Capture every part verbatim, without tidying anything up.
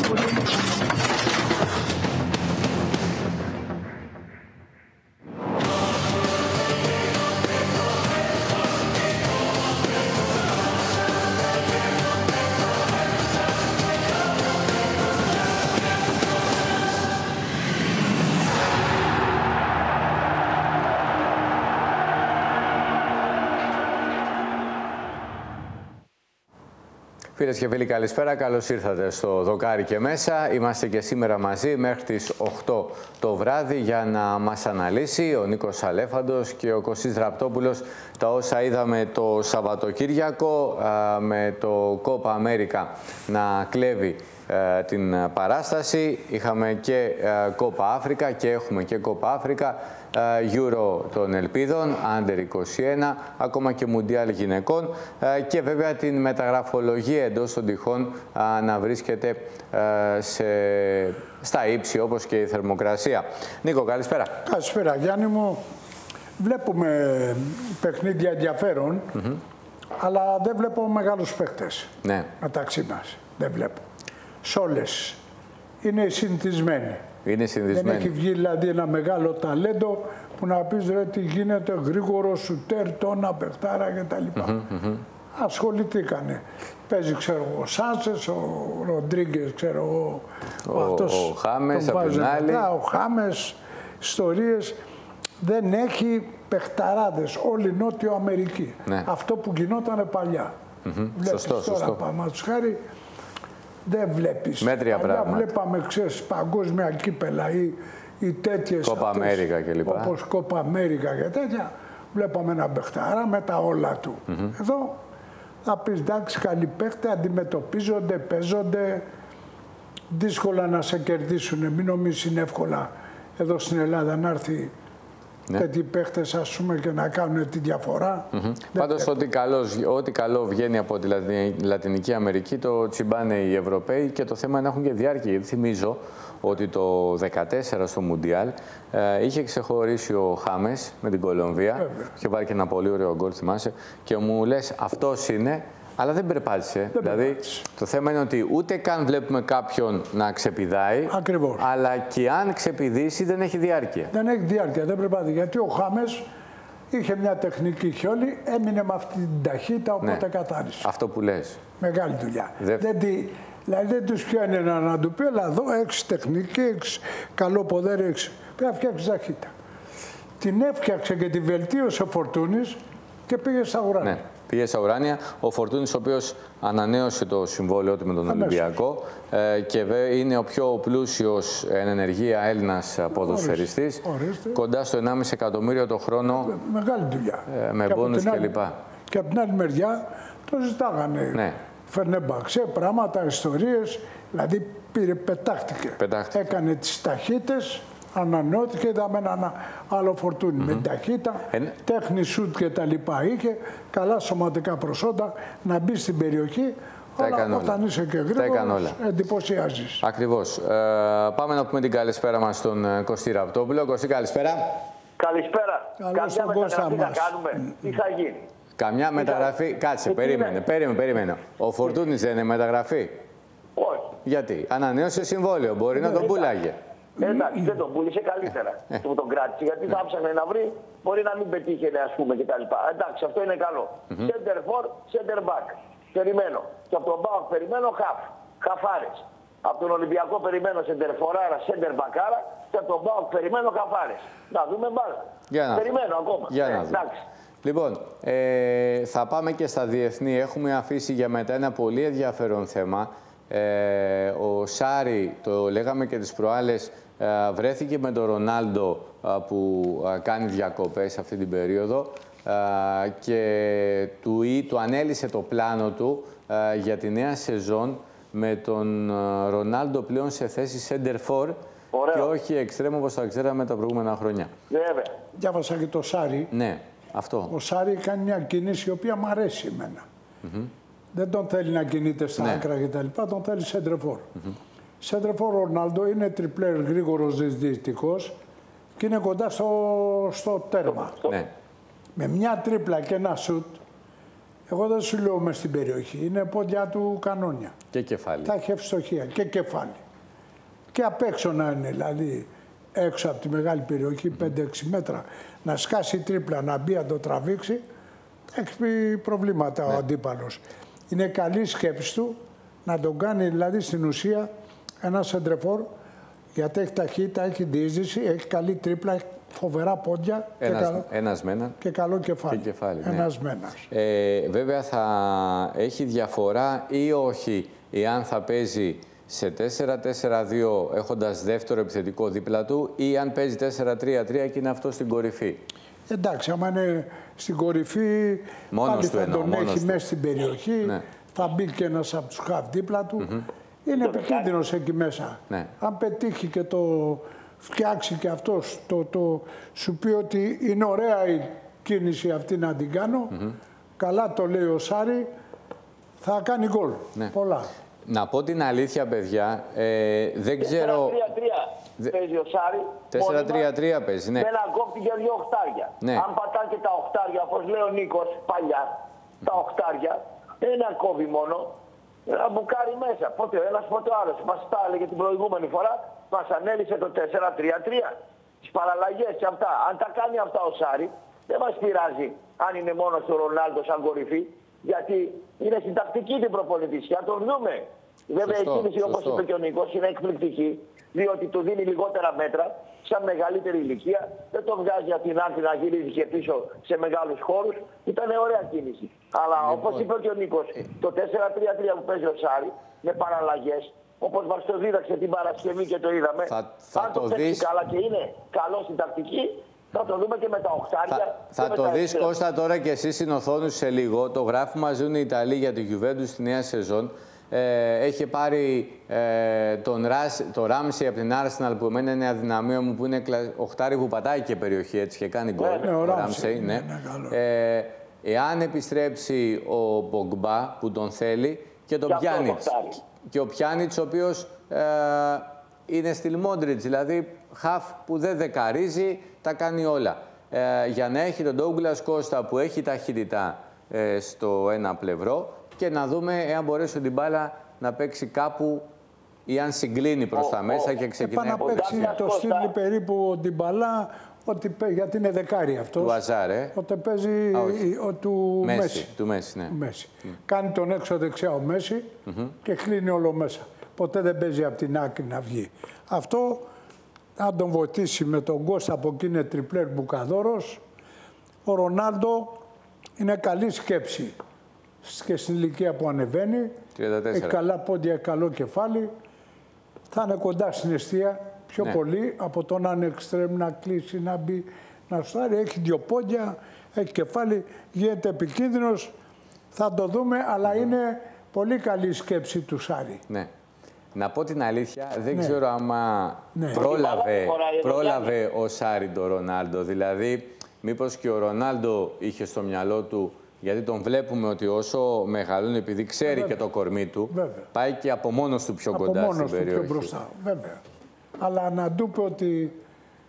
πολύ. Φίλες και φίλοι, καλησπέρα. Καλώς ήρθατε στο Δοκάρι και μέσα. Είμαστε και σήμερα μαζί μέχρι τις οκτώ το βράδυ για να μας αναλύσει ο Νίκος Αλέφαντος και ο Κωστής Ραπτόπουλος τα όσα είδαμε το Σαββατοκύριακο με το Copa America να κλέβει την παράσταση. Είχαμε και Copa Africa και έχουμε και Copa Africa, Euro των Ελπίδων, Under είκοσι ένα, ακόμα και Μουντιάλ γυναικών και βέβαια την μεταγραφολογία εντός των τυχών να βρίσκεται σε, στα ύψη όπως και η θερμοκρασία. Νίκο, καλησπέρα. Καλησπέρα Γιάννη μου. Βλέπουμε παιχνίδια ενδιαφέρον, mm-hmm. αλλά δεν βλέπω μεγάλους παίκτες ναι. μεταξύ μας. Δεν βλέπω. Σ' όλες είναι συνηθισμένοι. Είναι συνηθισμένοι. Δεν έχει βγει δηλαδή ένα μεγάλο ταλέντο που να πεις ρε τι γίνεται γρήγορο σουτέρ, τόνα, παιχτάρα κτλ. Mm-hmm, mm-hmm. Ασχοληθήκανε. Παίζει ξέρω ο Σάνσες, ο Ροντρίγκες, ξέρω εγώ. Ο, αυτός, ο Χάμες, από την άλλη. Ο Χάμες, ιστορίες. Δεν έχει παιχταράδες, όλη Νότιο Αμερική. Ναι. Αυτό που γινότανε παλιά. Mm-hmm. Βλέπεις σωστό, τώρα, σωστό. Παμάτους χάρη, δεν βλέπεις. Μέτρια παλιά πράγματα. Βλέπαμε, ξέρεις, παγκόσμια κύπελα ή, ή τέτοιες. Κόπα Αμέρικα κλπ. Όπως Κόπα Αμέρικα και τέτοια. Βλέπαμε ένα παιχταρά με τα όλα του. Mm-hmm. Εδώ θα πεις εντάξει, καλοί παίχτες, αντιμετωπίζονται, παίζονται. Δύσκολα να σε κερδίσουν. Μην νομίζεις είναι εύκολα εδώ στην Ελλάδα να έρθει. Ναι. Τέτοιοι παίχτες ας πούμε και να κάνουν τη διαφορά. Mm-hmm. Πάντως ό,τι, ό,τι καλό βγαίνει από τη Λατινική Αμερική το τσιμπάνε οι Ευρωπαίοι και το θέμα είναι να έχουν και διάρκεια. Γιατί θυμίζω ότι το δύο χιλιάδες δεκατέσσερα στο Μουντιάλ ε, είχε ξεχωρίσει ο Χάμες με την Κολομβία. Βέβαια. Είχε βάλει και ένα πολύ ωραίο γκολ, θυμάσαι. Και μου λες αυτός είναι. Αλλά δεν περπάτησε. Δεν δηλαδή, περπάτησε. το θέμα είναι ότι ούτε καν βλέπουμε κάποιον να ξεπηδάει. Ακριβώς. Αλλά και αν ξεπηδήσει, δεν έχει διάρκεια. Δεν έχει διάρκεια, δεν περπάτησε. Γιατί ο Χάμες είχε μια τεχνική χιόλη, έμεινε με αυτή την ταχύτητα, οπότε ναι. καθάρισε. Αυτό που λες. Μεγάλη δουλειά. Δε... Δεν τη... Δηλαδή δεν τους πιάνει ένα να του πει, αλλά εδώ έχεις τεχνική, έχεις καλό ποδέρι, έχεις... πρέπει να φτιάξεις ταχύτητα. Την έφτιαξε και τη βελτίωσε ο Φορτούνης και πήγε στα ουράνια. Ναι. Πήγε στα ουράνια. Ο Φορτούνης, ο οποίος ανανέωσε το συμβόλαιο του με τον Αμέσως. Ολυμπιακό ε, και είναι ο πιο πλούσιος εν ενεργεία Έλληνας ποδοσφαιριστής. Κοντά στο ενάμιση εκατομμύριο το χρόνο. Μεγάλη δουλειά. Ε, με μπόνους κλπ. Και από την άλλη μεριά το ζητάγανε. Ναι. Φέρνε μπαξέ, πράγματα, ιστορίες. Δηλαδή πήρε, πετάχτηκε. πετάχτηκε. Έκανε τις ταχύτητες. Ανανεώθηκε, είδαμε ένα άλλο Φορτούνι mm-hmm. με ταχύτητα, ε... τέχνη σουτ και τα λοιπά είχε, καλά σωματικά προσόντα, να μπει στην περιοχή, τα αλλά όταν όλα. Είσαι και γρήγορος, εντυπωσιάζεις. Ακριβώς. Ε, πάμε να πούμε την καλησπέρα μας στον Κωστή Ραπτόπουλο. Κωστή, καλησπέρα. Καλησπέρα. Καλώς Καμιά μεταγραφή θα κάνουμε. Τι θα γίνει. Καμιά μεταγραφή, κάτσε, περίμενε, περίμενε, περίμενε. Ο Φορτούνης δεν είναι μεταγραφή. Όχι. Γιατί, ανανέωσε συμβόλαιο, μπορεί να τον πουλάγε. Εντάξει, δεν τον πούλησε καλύτερα. Ε. Του τον κράτησε. Γιατί θα ψάχνε να βρει, μπορεί να μην πετύχαινε, ας πούμε, κτλ. Εντάξει, αυτό είναι καλό. Mm-hmm. Center for, center back. Περιμένω. Και από τον Μπάουκ περιμένω half. Χαφάρες. Από τον Ολυμπιακό περιμένω center forára, center backára. Και από τον Μπάουκ περιμένω χαφάρες. Να δούμε μπάλα. Περιμένω ακόμα. Για να ε, εντάξει. Λοιπόν, ε, θα πάμε και στα διεθνή. Έχουμε αφήσει για μετά ένα πολύ ενδιαφέρον θέμα. Ε, ο Σάρι, το λέγαμε και τις προάλλες, ε, βρέθηκε με τον Ρονάλντο ε, που ε, κάνει διακοπές αυτή την περίοδο ε, και του, του ανέλησε το πλάνο του ε, για τη νέα σεζόν με τον ε, Ρονάλντο πλέον σε θέση center for και όχι εξτρέμ όπως τα ξέραμε τα προηγούμενα χρόνια. Βέβαια. Διάβασα και το Σάρι. Ναι, αυτό. Ο Σάρι κάνει μια κίνηση η οποία μου αρέσει εμένα. Mm-hmm. Δεν τον θέλει να κινείται στα ναι. άκρα κτλ. Τον θέλει σέντρεφορ. Σέντρεφορ ο Ρονάλντο είναι τριπλέρ γρήγορος διαιτητικός και είναι κοντά στο, στο τέρμα. Ναι. Με μια τρίπλα και ένα σουτ Εγώ δεν σου λέω μες στην περιοχή, είναι πόδια του κανόνια. Και κεφάλι. Τα έχει ευστοχία και κεφάλι. Και απ' έξω να είναι, δηλαδή έξω από τη μεγάλη περιοχή, πέντε έξι μέτρα, να σκάσει τρίπλα, να μπει, να το τραβήξει, θα έχει πει προβλήματα ναι. ο αντίπαλος. Είναι καλή σκέψη του να τον κάνει, δηλαδή στην ουσία, ένα σεντρεφόρ, γιατί έχει ταχύτητα, έχει διείσδυση, έχει καλή τρίπλα, έχει φοβερά πόδια ένας, και, καλό, ένας με έναν. και καλό κεφάλι. Και κεφάλι ένας ναι. με ένας. Ε, βέβαια θα έχει διαφορά ή όχι εάν θα παίζει σε τέσσερα τέσσερα δύο έχοντας δεύτερο επιθετικό δίπλα του ή αν παίζει τέσσερα τρία τρία και είναι αυτό στην κορυφή. Εντάξει, άμα είναι στην κορυφή, μόνος πάλι του θα εννοώ, τον έχει μέσα στην περιοχή, ναι. θα μπει και ένας από τους χαφ δίπλα του. Mm-hmm. Είναι επικίνδυνος εκεί μέσα. Ναι. Αν πετύχει και το φτιάξει και αυτός, το, το, σου πει ότι είναι ωραία η κίνηση αυτή να την κάνω, mm-hmm. καλά το λέει ο Σάρι, θα κάνει γκολ. Ναι. Πολλά. Να πω την αλήθεια, παιδιά, ε, δεν ξέρω... τέσσερα τρία τρία παίζει ο Σάρι. τέσσερα τρία τρία παίζει, ναι. Με ένα κόπτη για δύο οχτάρια. Ναι. Αν πατά και τα οχτάρια, όπως λέει ο Νίκος παλιά, τα οχτάρια, δεν είναι ένα κόβει μόνο, ένα μπουκάρι μέσα. Πότε ο ένας, πότε ο άλλος. Μας τα έλεγε την προηγούμενη φορά, μας ανέλησε το τέσσερα τρία τρία. Τις παραλλαγές και αυτά. Αν τα κάνει αυτά ο Σάρι, δεν μας πειράζει αν είναι μόνο στο Ρονάλντο σαν κορυφή, γιατί είναι στην τακτική την προπονητησιά, τον δούμε. Βέβαια η κίνηση, όπως είπε και ο Νίκος, είναι εκπληκτική, διότι του δίνει λιγότερα μέτρα, σαν μεγαλύτερη ηλικία, δεν το βγάζει από την άκρη να γυρίζει και πίσω σε μεγάλους χώρους. Ήταν ωραία κίνηση. Αλλά λοιπόν, όπως είπε και ο Νίκος, το τέσσερα τρία τρία που παίζει ο Σάρι, με παραλλαγές, όπως μας το δίδαξε την Παρασκευή και το είδαμε, θα, θα αν το, το παίξει καλά και είναι καλό στην τακτική, θα το δούμε και με τα οχτάρια. Θα, θα το δεις, Κώστα, τώρα και εσύ στην οθόνη σε λίγο. Το γράφει μας ζουν οι Ιταλοί για τη Juventus στη νέα σεζόν. Ε, έχει πάρει ε, τον Ράσ, το Ράμσι από την Arsenal που εμένα είναι αδυναμία μου, που είναι οχτάρι που πατάει και περιοχή έτσι και κάνει γκολ. Ναι, ο Ράμσι, ναι. ναι. Ε, εάν επιστρέψει ο Πογκμπά που τον θέλει και τον Πιάνιτς. Και ο Πιάνιτς ο οποίος ε, είναι στυλ Μόντριτς, δηλαδή χαφ που δεν δεκαρίζει, τα κάνει όλα. Ε, για να έχει τον Ντόγκλας Κώστα που έχει ταχύτητα ε, στο ένα πλευρό και να δούμε εάν μπορέσει την μπάλα να παίξει κάπου ή αν συγκλίνει προς τα μέσα και ξεκινάει από... να παίξει το στυλ περίπου την μπάλα, ότι, γιατί είναι δεκάρι αυτός. Του Αζάρ, ε. Ότι παίζει Α, ο, του Μέση. Μέση. Του Μέση, ναι. Μέση. Mm. Κάνει τον έξω δεξιά ο Μέση mm-hmm. και κλείνει όλο μέσα. Ποτέ δεν παίζει από την άκρη να βγει. Αυτό, αν τον βοηθήσει με τον Κώστα που εκεί είναι τριπλέρ μπουκαδόρος, ο Ρονάλντο είναι καλή σκέψη. Και στην ηλικία που ανεβαίνει, τριάντα τέσσερα. έχει καλά πόδια, καλό κεφάλι, θα είναι κοντά στην αιστεία πιο ναι. πολύ από το να είναι εξτρέμ, να κλείσει, να μπει, να στάρει. Έχει δύο πόδια, έχει κεφάλι, γίνεται επικίνδυνος, θα το δούμε, αλλά mm-hmm. είναι πολύ καλή σκέψη του Σάρι. Ναι. Να πω την αλήθεια, δεν ναι. ξέρω άμα ναι. πρόλαβε, πρόλαβε ο Σάρι τον Ρονάλντο. Δηλαδή, μήπως και ο Ρονάλντο είχε στο μυαλό του, γιατί τον βλέπουμε ότι όσο μεγαλώνει, επειδή ξέρει βέβαια. και το κορμί του, βέβαια. πάει και από μόνος του πιο από κοντά μόνος στην του περιοχή. Πιο μπροστά, βέβαια. Αλλά να του πει ότι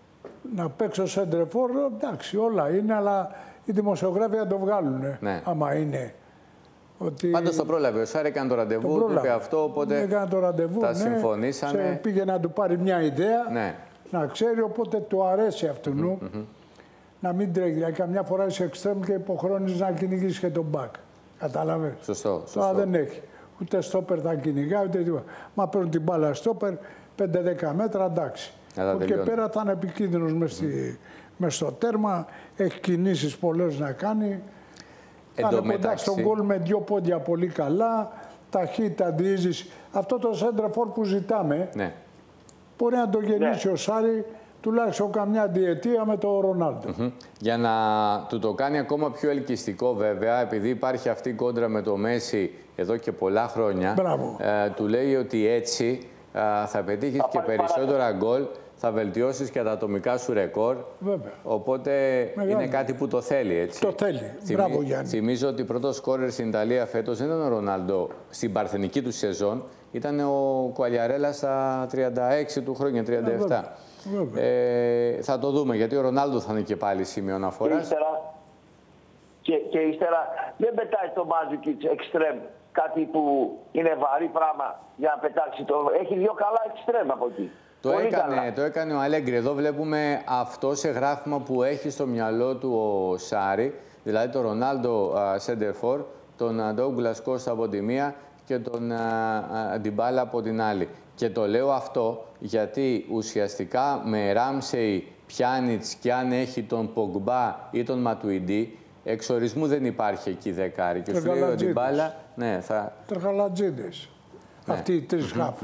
να παίξω σέντρεφόρ, εντάξει, όλα είναι, αλλά οι δημοσιογράφοι θα το βγάλουν. Ναι. Άμα είναι. Ότι... Πάντως το πρόλαβε. Ο Σάρι έκανε το ραντεβού, του είπε αυτό, οπότε έκανε το ραντεβού, τα ναι. συμφωνήσανε. Σε πήγε να του πάρει μια ιδέα, ναι. να ξέρει, οπότε του αρέσει αυτού νου. Mm-hmm. Να μην τρέχει. Δηλαδή, καμιά φορά είσαι εξτρέμ και υποχρώνεις να κυνηγήσεις και τον μπακ. Κατάλαβε. Σωστό. Τώρα δεν έχει. Ούτε στόπερ θα κυνηγάει, ούτε τίποτα. Μα παίρνουν την μπάλα στόπερ, πέντε δέκα μέτρα, εντάξει. Από εκεί πέρα θα είναι επικίνδυνος μες, στη, μες στο τέρμα. Έχει κινήσεις πολλές να κάνει. Θα είναι κοντά στον γκολ με δύο πόδια πολύ καλά. Ταχύτητα, διείσδυση. Αυτό το σέντραφορ που ζητάμε, ναι. μπορεί να το γεννήσει ναι. ο Σάρι τουλάχιστον καμιά διετία με τον Ρονάλντο. Mm-hmm. Για να του το κάνει ακόμα πιο ελκυστικό βέβαια, επειδή υπάρχει αυτή η κόντρα με το Μέση εδώ και πολλά χρόνια, ε, του λέει ότι έτσι ε, θα πετύχεις και περισσότερα γκολ, θα βελτιώσεις και τα ατομικά σου ρεκόρ. Βέβαια. Οπότε Μεγάλη. είναι κάτι που το θέλει, έτσι. Το θέλει. Θυμή... Μπράβο, Γιάννη. Θυμίζω ότι πρώτος σκόρερ στην Ιταλία φέτος δεν ήταν ο Ρονάλντο στην παρθενική του σεζόν, ήταν ο Κουαλιαρέλα στα τριάντα έξι του χρόνια, τριάντα επτά. Ε, θα το δούμε, γιατί ο Ρονάλντο θα είναι και πάλι σημείο αναφοράς. Ύστερα, Και, και ύστερα δεν πετάει το Μάντζουκιτς εξτρέμ, κάτι που είναι βαρύ πράγμα για να πετάξει. Το... Έχει δύο καλά εξτρέμ από εκεί. Το έκανε, το έκανε ο Αλέγκρι. Εδώ βλέπουμε αυτό σε γράφημα που έχει στο μυαλό του ο Σάρι, δηλαδή τον Ρονάλντο Σέντερφορ, τον Ντόγκλας Κώστα από τη μία και τον Ντιμπάλα από την άλλη. Και το λέω αυτό γιατί ουσιαστικά με Ράμσεϊ, Πιάνιτς και αν έχει τον Πογκμπά ή τον Ματουιντή, εξορισμού δεν υπάρχει εκεί δεκάρι. Και σου λέει ο Ντιμπάλα, ναι, θα... Τερχαλατζίδες. Ναι. Αυτοί οι τρεις χαφ.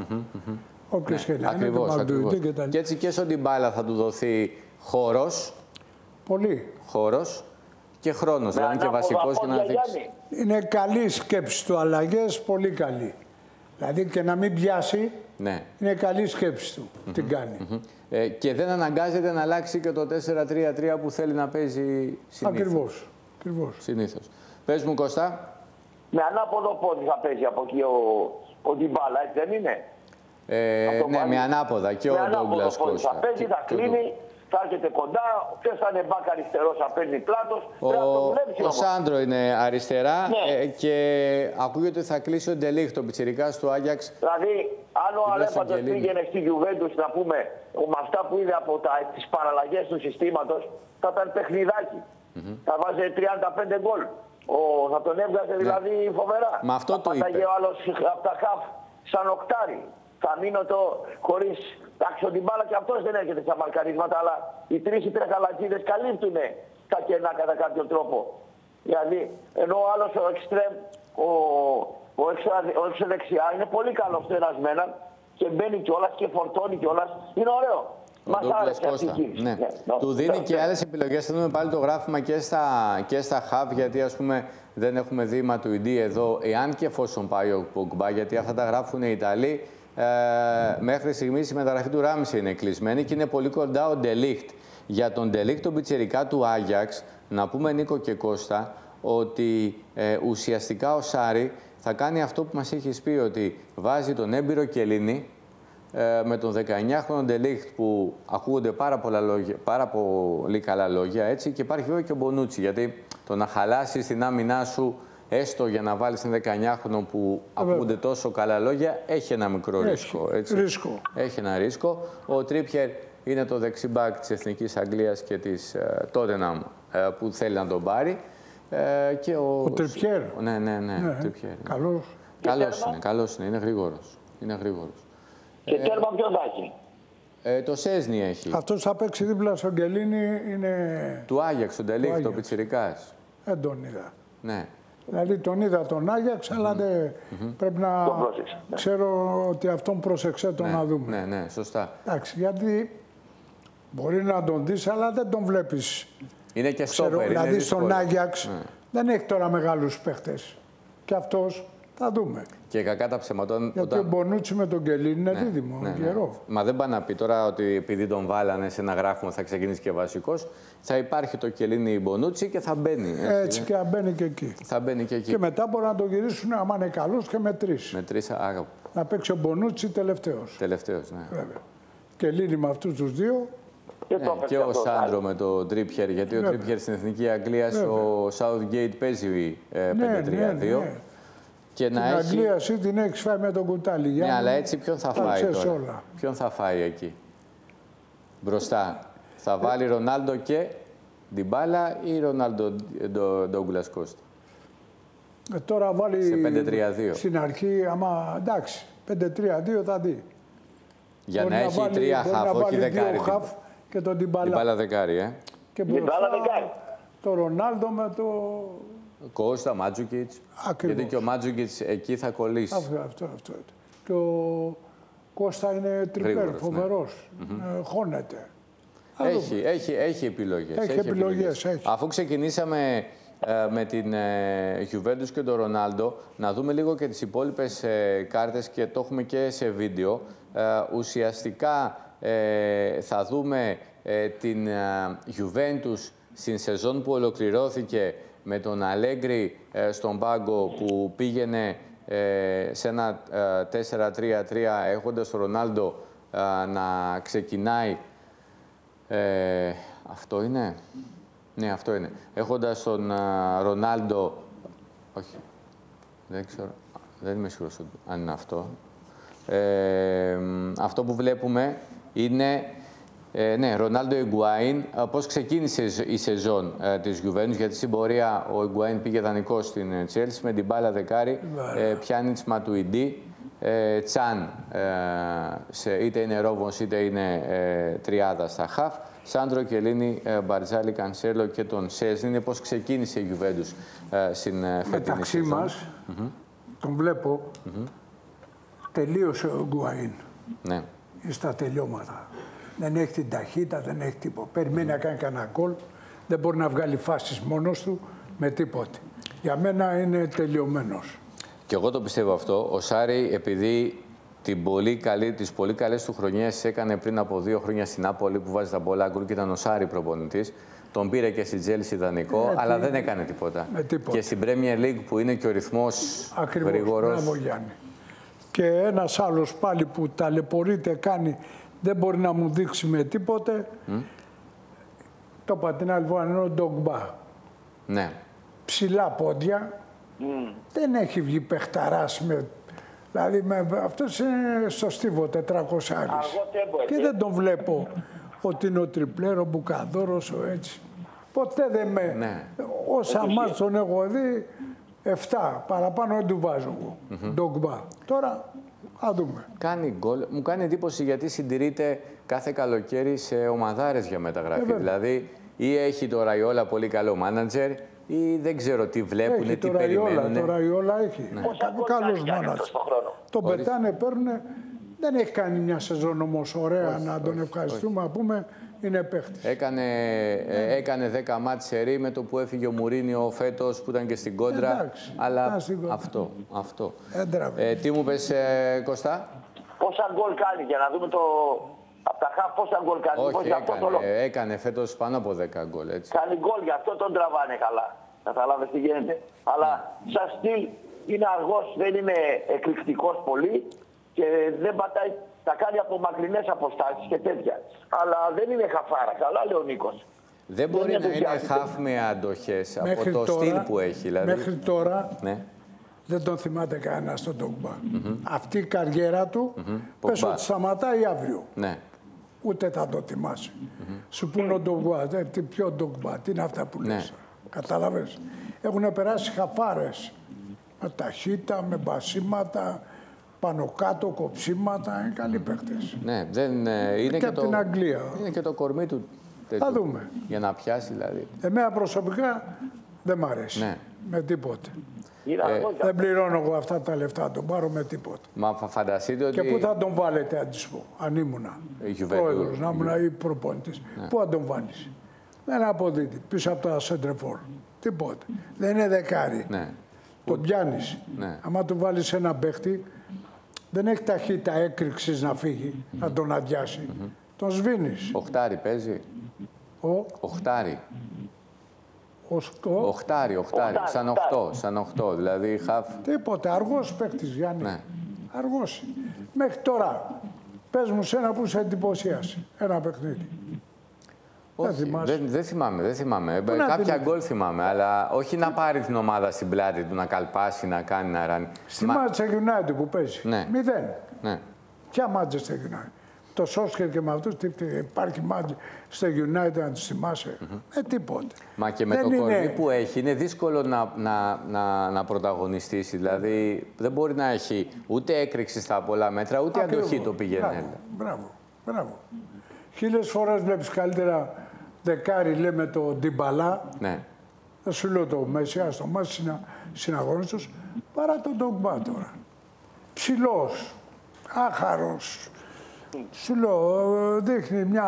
Όποιος και να είναι, το Ματουιντή και τα... Και έτσι και στον Ντιμπάλα θα του δοθεί χώρος. Πολύ. Χώρος και χρόνος, δηλαδή και βασικός για να δείξει. Είναι καλή σκέψη του, αλλαγές, πολύ καλή. Δηλαδή και να μην πιάσει, ναι. Είναι καλή σκέψη του, mm-hmm. την κάνει. Mm-hmm. ε, και δεν αναγκάζεται να αλλάξει και το τέσσερα τρία τρία που θέλει να παίζει συνήθως. Ακριβώς. Ακριβώς. Συνήθως. Πες μου, Κώστα. Με ανάποδο πόδι θα παίζει από εκεί ο, ο Ντιμπάλα, έτσι δεν είναι. Ε, ναι, βάλει. με ανάποδα και με ο Ντόγκλας Κώστα. Θα παίζει, θα κλείνει. Θα έρχεται κοντά, ποιος θα είναι μπακ αριστερός, θα παίρνει πλάτος. Ο, ο Σάντρο είναι αριστερά, ναι. ε, και ακούγεται ότι θα κλείσει ο Ντελίχτ, ο πιτσιρικάς του Άγιαξ. Δηλαδή, αν ο Αλέφαντος πήγαινε στη Γιουβέντους, να πούμε, με αυτά που είδε από τα, τις παραλλαγές του συστήματος, θα ήταν παιχνιδάκι. Mm-hmm. Θα βάζει τριάντα πέντε γκολ. Ο, θα τον έβγαζε δηλαδή ναι. φοβερά. Μα αυτό θα το είπε. ο άλλος από τα χαφ σαν οκτάρι. Θα μείνω το χωρίς... Εντάξει, ο Ντιμπάλα και αυτός δεν έρχεται στα μαρκαρίσματα, αλλά οι τρεις οι τρεχαλατζίδες καλύπτουν τα κενά κατά κάποιο τρόπο. Δηλαδή, ενώ ο άλλος ο εξτρέμ, ο, ο, εξα, ο εξωδεξιά είναι πολύ καλός στο ένας με έναν και μπαίνει κιόλας και φορτώνει κιόλας. Είναι ωραίο. Μας άρεσε αυτή η κίνηση. Ναι. Ναι. No. Του δίνει no. και άλλες επιλογές. Θα δούμε πάλι το γράφημα και στα, και στα χαβ, γιατί ας πούμε δεν έχουμε δει Ματουιντή εδώ, εάν και εφόσον πάει ο Πογκμπά, γιατί αυτά τα γράφουν οι Ιταλοί. Ε, μέχρι στιγμής η μεταγραφή του Ράμσεϊ είναι κλεισμένη και είναι πολύ κοντά ο Ντελίχτ. Για τον Ντελίχτ, τον πιτσιρικά του Άγιαξ, να πούμε Νίκο και Κώστα, ότι ε, ουσιαστικά ο Σάρι θα κάνει αυτό που μας έχεις πει, ότι βάζει τον έμπειρο Κελίνη ε, με τον δεκαεννιάχρονο Ντελίχτ που ακούγονται πάρα, πολλά λόγια, πάρα πολύ καλά λόγια, έτσι, και υπάρχει βέβαια και ο Μπονούτσι, γιατί το να χαλάσεις την άμυνά σου έστω για να βάλεις ένα δεκαεννιάχρονο που ακούγονται τόσο καλά λόγια, έχει ένα μικρό έχει. ρίσκο. Έτσι. ρίσκο. Έχει ένα ρίσκο. Ο Τρίπιερ είναι το δεξιμπάκ της Εθνικής Αγγλίας και της Τότεναμ ε, που θέλει να τον πάρει. Ε, και ο, ο Τρίπιερ. Ναι, ναι, ναι. ναι. Τρίπιερ. Καλός. Καλός είναι, καλός είναι. Είναι γρήγορος. Είναι γρήγορος. Και ε, τέρμα ποιος θα έχει. Ε, το Σέσνι έχει. Αυτός θα παίξει δίπλα στον Γκελίνη είναι... Του Άγιαξ, τον Ντελίχτ, το πιτσιρικάς. Δεν τον είδα. Ναι. Δηλαδή τον είδα τον Άγιαξ, mm-hmm. αλλά δε, mm-hmm. πρέπει να πρόσεξε, ναι. ξέρω ότι αυτόν προσεξέ τον ναι, να δούμε. Ναι, ναι, σωστά. Εντάξει, γιατί μπορεί να τον δεις, αλλά δεν τον βλέπεις. Είναι και στόπερ. Δηλαδή στον Άγιαξ ναι. δεν έχει τώρα μεγάλους παίχτες. Και αυτός θα δούμε. Και κακά τα ψέματα. Γιατί όταν... ο Μπονούτσι με τον Γκελίνη είναι ναι, δίδυμο, ναι, ναι. καιρό. Μα δεν πάει να πει τώρα ότι επειδή τον βάλανε σε ένα γράφημα θα ξεκινήσει και βασικός. Θα υπάρχει το Γκελίνη Μπονούτσι και θα μπαίνει. Έτσι, έτσι και θα μπαίνει και εκεί. Θα μπαίνει και εκεί. Και μετά μπορεί να το γυρίσουν άμα είναι καλός και με τρεις. Με τρεις άγαπ. Να παίξει ο Μπονούτσι τελευταίος. Τελευταίος, ναι. Βέβαια. Γκελίνη με αυτούς τους δύο. Και, ναι, και ο Σάντρο με το Τρίπιερ, γιατί βέβαια. Ο Τρίπιερ στην Εθνική Αγγλία, ο Southgate παίζει ε, πέντε τρία δύο. Ναι, ναι, ναι. Και την να Αγγλία έχει... εσύ την έχεις φάει με τον κουτάλι. Ναι, αλλά έτσι ποιον θα φάει τώρα. Όλα. Ποιον θα φάει εκεί. Μπροστά. Θα βάλει Ρονάλντο και Ντιμπάλα ή Ρονάλντο Ντόγκλας Κώστα. Ε, τώρα βάλει σε πέντε τρία δύο. Στην αρχή, άμα εντάξει, πέντε τρία δύο θα δει. Για μπορεί να έχει βάλει, τρία χαφ, όχι δεκάρι. Χαφ και τον Ντιμπάλα. Ντιμπάλα δεκάρι, ε. Και μπροστά το Ρονάλντο με το... Κώστα, Μάντζουκιτς. Γιατί και ο Μάντζουκιτς εκεί θα κολλήσει. Αυτό, αυτό, αυτό. Και ο Κώστα είναι τριπέρ, φοβερός. Ναι. Ε, χώνεται. Έχει, έχει, έχει επιλογές. Έχει, έχει επιλογές, επιλογές. Έχει. Αφού ξεκινήσαμε ε, με την ε, Juventus και τον Ρονάλντο, να δούμε λίγο και τις υπόλοιπες ε, κάρτες και το έχουμε και σε βίντεο. Ε, ουσιαστικά ε, θα δούμε ε, την ε, Juventus στην σεζόν που ολοκληρώθηκε με τον Αλέγκρι ε, στον πάγκο, που πήγαινε ε, σε ένα ε, τέσσερα τρία τρία έχοντας τον Ρονάλντο ε, να ξεκινάει. Ε, αυτό είναι. Ναι, αυτό είναι. Έχοντας τον uh, Ρονάλντο... Όχι, δεν ξέρω, δεν είμαι σίγουρος αν είναι αυτό. Ε, αυτό που βλέπουμε είναι, ε, ναι, Ρονάλντο Ιγκουάιν, πώς ξεκίνησε η σεζόν ε, της Juventus, γιατί στην πορεία ο Ιγκουάιν πήγε δανεικό στην Chelsea, με την μπάλα δεκάρι, ε, Πιάνιτς Ματουιντή, ε, Τσάν, ε, σε, είτε είναι Ρόβος είτε είναι ε, τριάδα στα χαφ, Σάντρο Κελίνη, ε, Μπαρτζάλη, Κανσέλο και τον Σέσνη. Είναι πώς ξεκίνησε η Juventus ε, στην ε, φετινή μεταξύ σεζόν. μας, mm-hmm. τον βλέπω, mm-hmm. τελείωσε ο Ιγκουάιν. Ναι. Στα τελειώματα. Δεν έχει την ταχύτητα, δεν έχει τίποτα. Περιμένει να κάνει κανένα γκολ, δεν μπορεί να βγάλει φάσεις μόνος του με τίποτε. Για μένα είναι τελειωμένος. Και εγώ το πιστεύω αυτό. Ο Σάρι, επειδή την πολύ καλή, τις πολύ καλές του χρονιές έκανε πριν από δύο χρόνια στην Νάπολη που βάζει τα πολλά γκολ και ήταν ο Σάρι προπονητής, τον πήρε και στην Chelsea ιδανικό, ε, αλλά τι... δεν έκανε τίποτα. τίποτα. Και στην Premier League που είναι και ο ρυθμός γρήγορος. Μπράβο, Γιάννη. Και ένας άλλος πάλι που ταλαιπωρείται, κάνει, δεν μπορεί να μου δείξει με τίποτε. Mm. Το πατινάλι είναι ο Ντογκμπά. Ναι. Ψηλά πόδια. Mm. Δεν έχει βγει παιχταράς με... Δηλαδή με... αυτός είναι στο στίβο τετρακόσια άρις. Και δεν τον βλέπω ότι είναι ο τριπλέρο, μπουκαδόρος, ο έτσι. Ποτέ δεν με... Ναι. Όσα μάτς τον έχω δει, εφτά, παραπάνω δεν του βάζω εγώ. Mm-hmm. Ντογκμπά. Τώρα, θα δούμε. Κάνει γκολ. Μου κάνει εντύπωση γιατί συντηρείται κάθε καλοκαίρι σε ομαδάρες για μεταγραφή. Ε, δηλαδή, ή έχει το Ραϊόλα πολύ καλό μάνατζερ, ή δεν ξέρω τι βλέπουν, τι περιμένουν. Το Ραϊόλα έχει. Ναι. Καλός μάνατζερ. Τον πετάνε, παίρνουν. Δεν έχει κάνει μια σεζόν όμως ωραία, όχι, να τον ευχαριστούμε, να πούμε. Είναι παίχτης. Έκανε, ε, έκανε δέκα μάτς σερί με το που έφυγε ο Μουρίνιο φέτος που ήταν και στην κόντρα. Εντάξει, αλλά στην αυτό, αυτό. Ε, τι μου πες, ε, Κωστά? Πόσα γκολ κάνει για να δούμε το... Από τα χαφ πόσα γκολ κάνει. Όχι, έκανε, το... έκανε φέτος πάνω από δέκα γκολ, έτσι. Κάνει γκολ, γι' αυτό τον τραβάνε καλά. Καταλάβες τι γίνεται. Αλλά σαν στυλ είναι αργός, δεν είναι εκρηκτικός πολύ και δεν πατάει. Τα κάνει από μακρινές αποστάσεις και τέτοια. Αλλά δεν είναι χαφάρα. Καλά, λέει ο Νίκος. Δεν μπορεί δεν να είναι χαφ με αντοχές από το τώρα, στυλ που έχει. Δηλαδή. Μέχρι τώρα ναι. δεν τον θυμάται κανένα στον Ντογκμπά. Mm-hmm. Αυτή η καριέρα του, mm-hmm. πες ότι σταματάει αύριο. Ναι. Ούτε θα το θυμάσαι. Mm-hmm. Σου πούνε ο Ντογκμπά, τι ποιο Ντογκμπά, τι είναι αυτά που λες. Ναι. Κατάλαβες. Έχουν περάσει χαφάρες. Με ταχύτητα, με μπασίματα. Πάνω κάτω, κοψίματα, είναι καλοί παίκτες. Ναι, δεν, ε, είναι, και, και από το, την Αγγλία. Είναι και το κορμί του τέτοιο. Θα δούμε. Για να πιάσει δηλαδή. Εμένα προσωπικά δεν μ' αρέσει. Ναι. Με τίποτε. Ε, δεν πληρώνω εγώ αυτά τα λεφτά, τον πάρω με τίποτε. Μα φανταστείτε ότι... Και πού θα τον βάλετε, αν της πω, αν ήμουνα πρόεδρος, να ήμουνα ή προπονητής. Ναι. Πού θα τον βάλεις. Δεν είναι αποδίδει, πίσω από τα σέντρεφορ. Τίποτε. Δεν είναι δεκάρι. Ναι. Τον πιάνεις. Ναι. Άμα του βάλεις ένα παίχτη, δεν έχει ταχύτητα έκρηξης να φύγει, mm-hmm. να τον αδειάσει. Mm-hmm. Τον σβήνεις. Οχτάρι παίζει. Ο... Οχτάρι. Ο... Οχτάρι, οχτάρι. οχτάρι. Σαν οχτώ, σαν οχτώ. Δηλαδή χαφ... Τίποτε. Αργός παίκτης, Γιάννη. Ναι. Αργός. Μέχρι τώρα, πες μου σε ένα που σε εντυπωσίασε. Ένα παιχνίδι. Όχι, δεν, δεν, δεν θυμάμαι, δεν θυμάμαι. Πού κάποια γκολ θυμάμαι, αλλά όχι να πάρει την ομάδα στην πλάτη του, να καλπάσει, να κάνει, να ράνει. Στη Μα... Manchester United που παίζει. Ναι. Μηδέν. Ναι. Ποια Manchester United. Το Σόσκερ και με αυτούς, υπάρχει Manchester United να τους θυμάσαι. Mm-hmm. Ε, τίποτε. Μα και με δεν το είναι... κορμί που έχει, είναι δύσκολο να, να, να, να πρωταγωνιστήσει. Δηλαδή, δεν μπορεί να έχει ούτε έκρηξη στα πολλά μέτρα, ούτε ακριβώς. Αντοχή το πηγαίνει. Μπράβο, μπράβο. Χίλιες φορές βλέπεις καλύτερα δεκάρι, λέμε το Ντιμπαλά. Ναι. Δεν σου λέω το Μεσσιά στο μάτι συναγωνιστούς, παρά τον Ντογκμπά τώρα. Ψηλός, άχαρος. Σου λέω, δείχνει μια,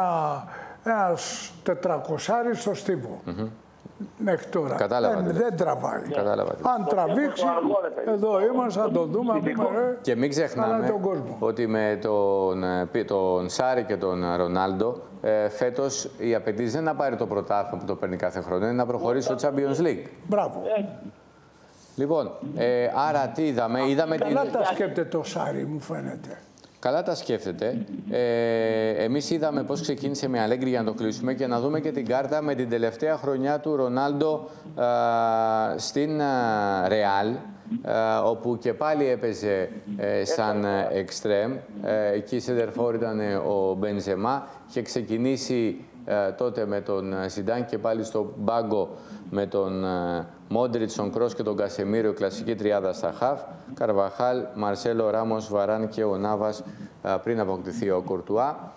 ένας τετρακοσάρι στο στίβο. Mm-hmm. Μέχρι τώρα. Κατάλαβα, δεν, δεν τραβάει. Κατάλαβα, αν τραβήξει, εδώ είμαστε, θα το δούμε. Πούμε, και μην ξεχνάμε ότι με τον, τον Σάρι και τον Ρονάλντο ε, φέτος η απαιτήση δεν είναι να πάρει το πρωτάθλημα που το παίρνει κάθε χρόνο, είναι να προχωρήσει στο Champions League. Μπράβο. Λοιπόν, ε, άρα τι είδαμε. είδαμε καλά την... τα σκέπτεται το Σάρι, μου φαίνεται. Καλά τα σκέφτεται. Ε, εμείς είδαμε πώς ξεκίνησε με Αλέγκρι για να το κλείσουμε και να δούμε και την κάρτα με την τελευταία χρονιά του Ρονάλντο α, στην Ρεάλ, όπου και πάλι έπαιζε ε, σαν εξτρέμ. Ε, εκεί σεντερφόρ ήταν ο Μπενζεμά. Είχε ξεκινήσει ε, τότε με τον Ζιντάν και πάλι στο μπάγκο με τον ε, Μόντριτς, τον Κρός και τον Κασεμίριο, κλασική τριάδα στα χαφ. Καρβαχάλ, Μαρσέλο, Ράμος, Βαράν και ο Νάβας ε, πριν αποκτηθεί ο Κουρτουά.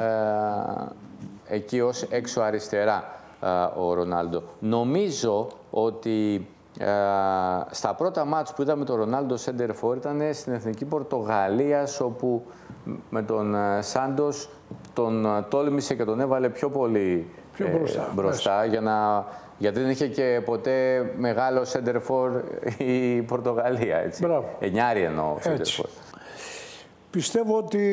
Ε, εκεί ως έξω αριστερά ε, ο Ρονάλντο. Νομίζω ότι ε, στα πρώτα μάτς που είδαμε τον Ρονάλντο σέντερφορ ήταν στην Εθνική Πορτογαλίας, όπου με τον ε, Σάντος τον ε, τόλμησε και τον έβαλε πιο πολύ πιο μπροστά, ε, μπροστά για να, γιατί δεν είχε και ποτέ μεγάλο σέντερφορ η Πορτογαλία. Έτσι. Εννιάρι εννοώ σέντερφορ. Πιστεύω ότι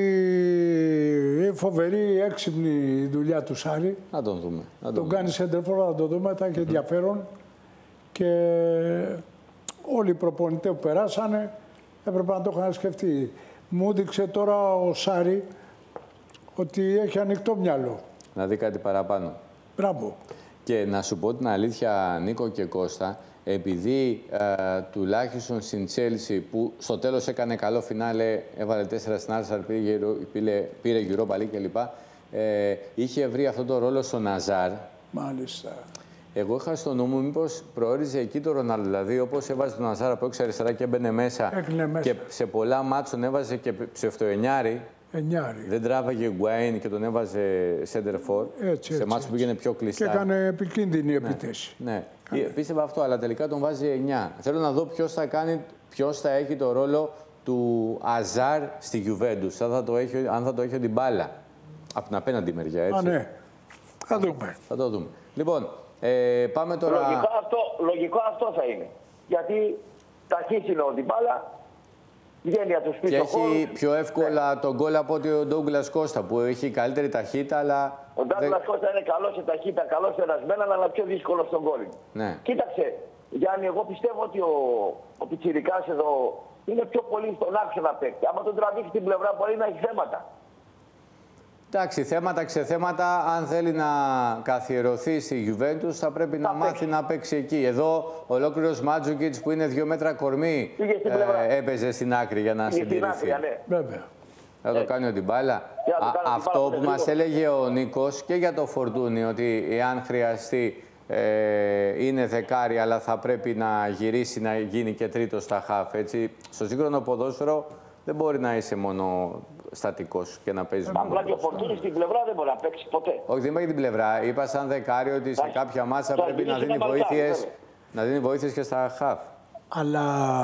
είναι φοβερή έξυπνη δουλειά του Σάρη. Να τον δούμε. Να τον, τον κάνει σέντερφορ, να τον δούμε, θα έχει ενδιαφέρον. Και όλοι οι προπονητές που περάσανε έπρεπε να το είχαν σκεφτεί. Μου έδειξε τώρα ο Σάρη ότι έχει ανοιχτό μυαλό. Να δει κάτι παραπάνω. Μπράβο. Και να σου πω την αλήθεια, Νίκο και Κώστα, επειδή ε, τουλάχιστον στην Chelsea, που στο τέλος έκανε καλό φινάλε, έβαλε τέσσερα στην Arsenal, πήρε, πήρε, πήρε Europa League κλπ. Ε, είχε βρει αυτό το ρόλο στο Ναζάρ. Μάλιστα. Εγώ είχα στο νου μου μήπως προόριζε εκεί το Ρονάλντο. Δηλαδή, όπως έβαζε τον Ναζάρ από έξω αριστερά και έμπαινε μέσα. μέσα. Και σε πολλά μάτς τον έβαζε και ψευτοενιάρι. Εννιάρι. Δεν τράβαγε Γκουάιν και τον έβαζε center for. Έτσι, σε μάτς που πήγαινε πιο κλειστά. Και έκανε επικίνδυνη επίθεση. Ναι, ναι. Πίστευα αυτό, αλλά τελικά τον βάζει εννιά. Θέλω να δω ποιος θα κάνει, ποιος θα έχει το ρόλο του Αζάρ στη Juventus. Αν θα το έχει, αν θα το έχει ο Ντιμπάλα. Από την απέναντι μεριά, έτσι. Α, ναι. Θα δούμε. Θα το δούμε. Λοιπόν, ε, πάμε τώρα... Λογικό αυτό, λογικό αυτό θα είναι. Γιατί ταχύς είναι ο Ντιμπάλα. Βγαίνει από τους πίσω και έχει χώρους. πιο εύκολα ναι. τον γκολ από ότι ο Ντόγκλας Κώστα, που έχει καλύτερη ταχύτητα, αλλά... Ο Ντόγκλας Κώστα είναι καλός σε ταχύτητα, καλός περασμένα, αλλά πιο δύσκολο στον γκολ. Ναι. Κοίταξε, Γιάννη, εγώ πιστεύω ότι ο, ο Πιτσιρικάς εδώ είναι πιο πολύ στον άξονα παίκτη. Άμα τον τραβήξει την πλευρά μπορεί να έχει θέματα. Εντάξει, θέματα ξεθέματα, αν θέλει να καθιερωθεί στη Juventus θα πρέπει θα να παίξει. μάθει να παίξει εκεί. Εδώ ολόκληρος Μάντζουκιτς που είναι δύο μέτρα κορμί ε, έπαιζε στην άκρη για να συντηρηθεί. Ναι. Βέβαια. Θα το κάνει ο Ντιμπάλα. Αυτό που, που μας έλεγε ο Νίκος και για το Φορτούνι, ότι εάν χρειαστεί ε, είναι δεκάρι, αλλά θα πρέπει να γυρίσει να γίνει και τρίτο στα χαφ. Έτσι. Στο σύγχρονο ποδόσφαιρο δεν μπορεί να είσαι μόνο στατικός και να παίζει μόνο. Απλά και ο Φορτούνης στην πλευρά δεν μπορεί να παίξει ποτέ. Όχι, δεν πάει την πλευρά. Είπα σαν δεκάρι ότι σε κάποια μάτσα πρέπει να δίνει βοήθειες, να δίνει βοήθειες και στα χαφ. Αλλά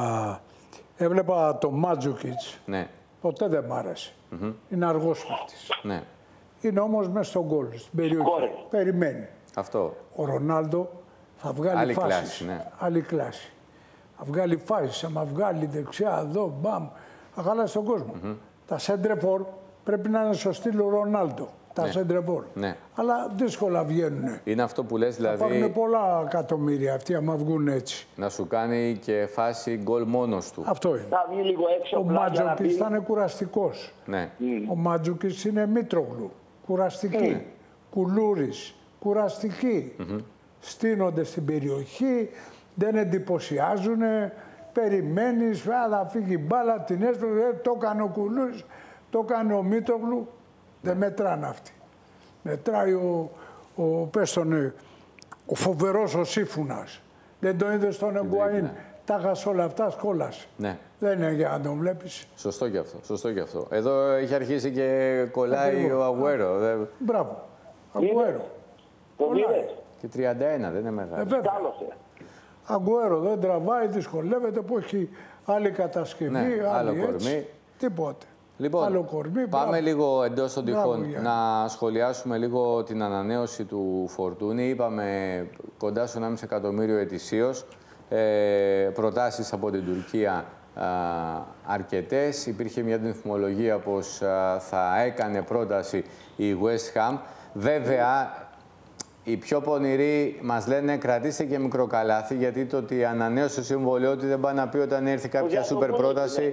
έβλεπα το Μάντζουκιτς. Ναι. Ποτέ δεν μ' άρεσε. Mm-hmm. Είναι αργός παίκτης. Ναι. Είναι όμως μέσα στον γκολ, στην περιοχή. Κόρε. Περιμένει. Αυτό. Ο Ρονάλντο θα βγάλει άλλη φάσεις. Κλάση, ναι. Άλλη κλάση. Θα βγάλει φάσεις, θα βγάλει δεξιά, εδώ, μπαμ. Θα χαλάσει τον κόσμο. Mm-hmm. Τα σέντρεφορ πρέπει να είναι στο στυλ Ρονάλντο. Τα ναι. σέντρεφορ. Ναι. Αλλά δύσκολα βγαίνουν. Είναι αυτό που λες, δηλαδή. Θα πάρουν πολλά εκατομμύρια αυτοί, άμα βγουν έτσι. Να σου κάνει και φάση γκολ μόνος του. Αυτό είναι. Θα βγει λίγο έξω. Ο Μάντζουκιτς θα είναι κουραστικός. Ναι. Mm. Ο Μάντζουκιτς είναι Μήτρογλου. Κουραστική. Mm. Κουλούρης. Κουραστική. Mm-hmm. Στείνονται στην περιοχή, δεν εντυπωσιάζουν. Περιμένεις, θα φύγει μπάλα, την έσπρεξε, το έκανε ο Κουλούρης, το έκανε ο Μήτρογλου. Δεν μετράνε αυτοί. Μετράει ο, ο, πες τον, ο φοβερός ο Σύφουνας. Δεν το είδε στον Εγκουαΐν. Ναι. Τα είχα όλα αυτά, σκόλασε. Ναι. Δεν είναι για να τον βλέπεις. Σωστό και αυτό. Σωστό και αυτό. Εδώ έχει αρχίσει και κολλάει Ακριβώς. ο Αγουέρο. Δε... Μπράβο. Αγουέρο. Κολλάει. Και τριάντα ένα, δεν είναι μεγάλο. Ε, Αγκουέρο δεν τραβάει, δυσκολεύεται που έχει άλλη κατασκευή, ναι, άλλη άλλο έτσι, κορμί. Τίποτε. Λοιπόν, άλλο κορμί, πάμε μπράβο. λίγο εντός των τυχών Μπράβο, να σχολιάσουμε λίγο την ανανέωση του Φορτούνη. Είπαμε κοντά στο ενάμιση εκατομμύριο ετησίως. Ε, προτάσεις από την Τουρκία α, αρκετές. Υπήρχε μια θυμολογία πως α, θα έκανε πρόταση η West Ham. Βέβαια, οι πιο πονηροί μας λένε κρατήστε και μικρό καλάθι, γιατί το ότι ανανέωσε το συμβολιό ότι δεν πάει να πει όταν έρθει κάποια σούπερ πρόταση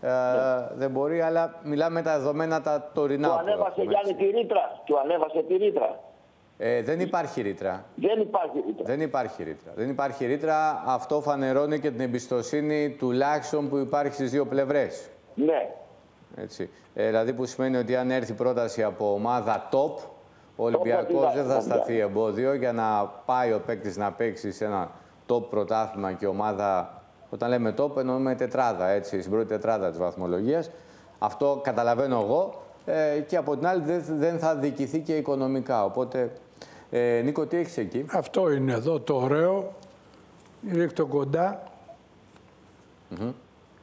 ε, δεν μπορεί, αλλά μιλάμε τα δεδομένα τα τωρινά. Του ανέβασε, Γιάννη, τη ρήτρα. Του ανέβασε τη ρήτρα. Ε, δεν υπάρχει ρήτρα. Δεν υπάρχει ρήτρα. Δεν υπάρχει ρήτρα. Δεν υπάρχει ρήτρα. Αυτό φανερώνει και την εμπιστοσύνη τουλάχιστον που υπάρχει στις δύο πλευρές. Ναι. Έτσι. Ε, δηλαδή που σημαίνει ότι αν έρθει πρόταση από ομάδα top, ο Ολυμπιακός δεν θα σταθεί εμπόδιο για να πάει ο παίκτης να παίξει σε ένα top πρωτάθλημα και ομάδα, όταν λέμε top εννοούμε τετράδα, έτσι, στην πρώτη τετράδα της βαθμολογίας. Αυτό καταλαβαίνω εγώ ε, και από την άλλη δεν, δεν θα διοικηθεί και οικονομικά. Οπότε, ε, Νίκο, τι έχεις εκεί? Αυτό είναι εδώ το ωραίο. Ρίχτω κοντά. Mm-hmm.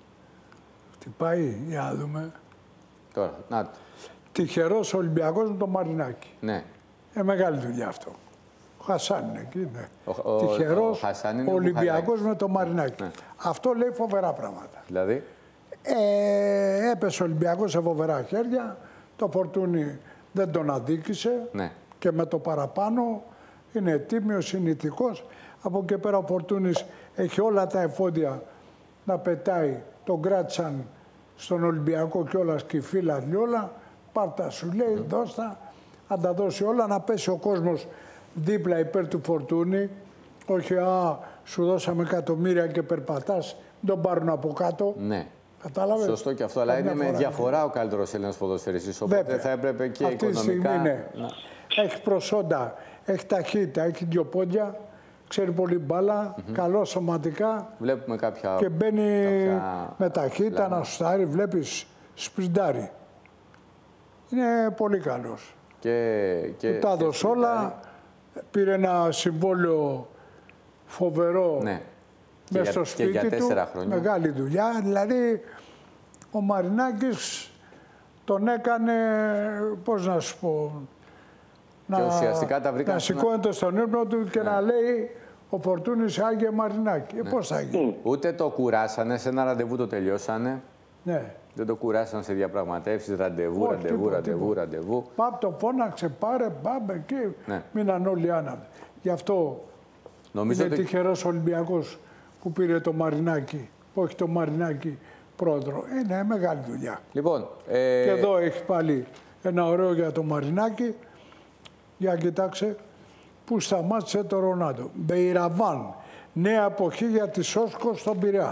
Χτυπάει, για να δούμε. Τώρα, να. Τυχερός Ολυμπιακός με το Μαρινάκι. Ναι. Ε, μεγάλη δουλειά αυτό. Ο Χασάν είναι εκεί, ναι. Ο, ο, Τυχερός ο Ολυμπιακός με το Μαρινάκι. Ναι. Αυτό λέει φοβερά πράγματα. Δηλαδή. Ε, έπεσε ο Ολυμπιακός σε φοβερά χέρια. Το Φορτούνι δεν τον αδίκησε. Ναι. Και με το παραπάνω είναι τίμιος, είναι ηθικός. Από εκεί πέρα ο Φορτούνης έχει όλα τα εφόδια να πετάει. Τον κράτησαν στον Ολυμπιακό κιόλας και οι φίλοι όλα. Πάρτα σου λέει, mm. δώστα, αν τα δώσει όλα, να πέσει ο κόσμος δίπλα υπέρ του Φορτούνη. Όχι, α, σου δώσαμε εκατομμύρια και περπατάς, δεν τον πάρουν από κάτω. Ναι. Κατάλαβες. Σωστό και αυτό, αλλά είναι με διαφορά ο καλύτερος Έλληνας ποδοσφαιριστής, οπότε βέβαια, θα έπρεπε και αυτή οικονομικά... Στιγμή, ναι. Να... Έχει προσόντα, έχει ταχύτητα, έχει δύο πόδια, ξέρει πολύ μπάλα, mm-hmm. καλό σωματικά. Βλέπουμε κάποια... Και μπαίνει κάποια... με ταχύτητα λάμα. Να σουτάρει, βλέπεις σπριντάρει. Είναι πολύ καλός. Και, και, του τα έδωσε όλα, πήρε ένα συμβόλαιο φοβερό ναι. μέσα στο σπίτι και για τέσσερα του, χρόνια. Μεγάλη δουλειά. Δηλαδή, ο Μαρινάκης τον έκανε, πώς να σου πω, και ουσιαστικά τα βρήκα να σηκώνεται στον ύπνο του και ναι. να λέει ο Φορτούνης Άγιε Μαρινάκη. Ναι. Ε, πώς θα γίνει. Ούτε το κουράσανε, σε ένα ραντεβού το τελειώσανε. Ναι. Δεν το κουράσαν σε διαπραγματεύσεις, ραντεβού, Όχι, ραντεβού, τίποτα, ραντεβού, τίποτα. ραντεβού. Πάπ το φώναξε, πάρε, πάμε εκεί. Ναι. Μείναν όλοι άναβοι. Γι' αυτό νομίζω είναι ότι... τυχερός Ολυμπιακός που πήρε το Μαρινάκι, όχι το Μαρινάκι πρόεδρο. Είναι μεγάλη δουλειά. Λοιπόν, ε... Και εδώ έχει πάλι ένα ωραίο για το Μαρινάκι. Για κοιτάξε, που σταμάτησε το Ρονάντο. Μπεϊραβάν, νέα εποχή για τη Σόσκο στον Πειραιά.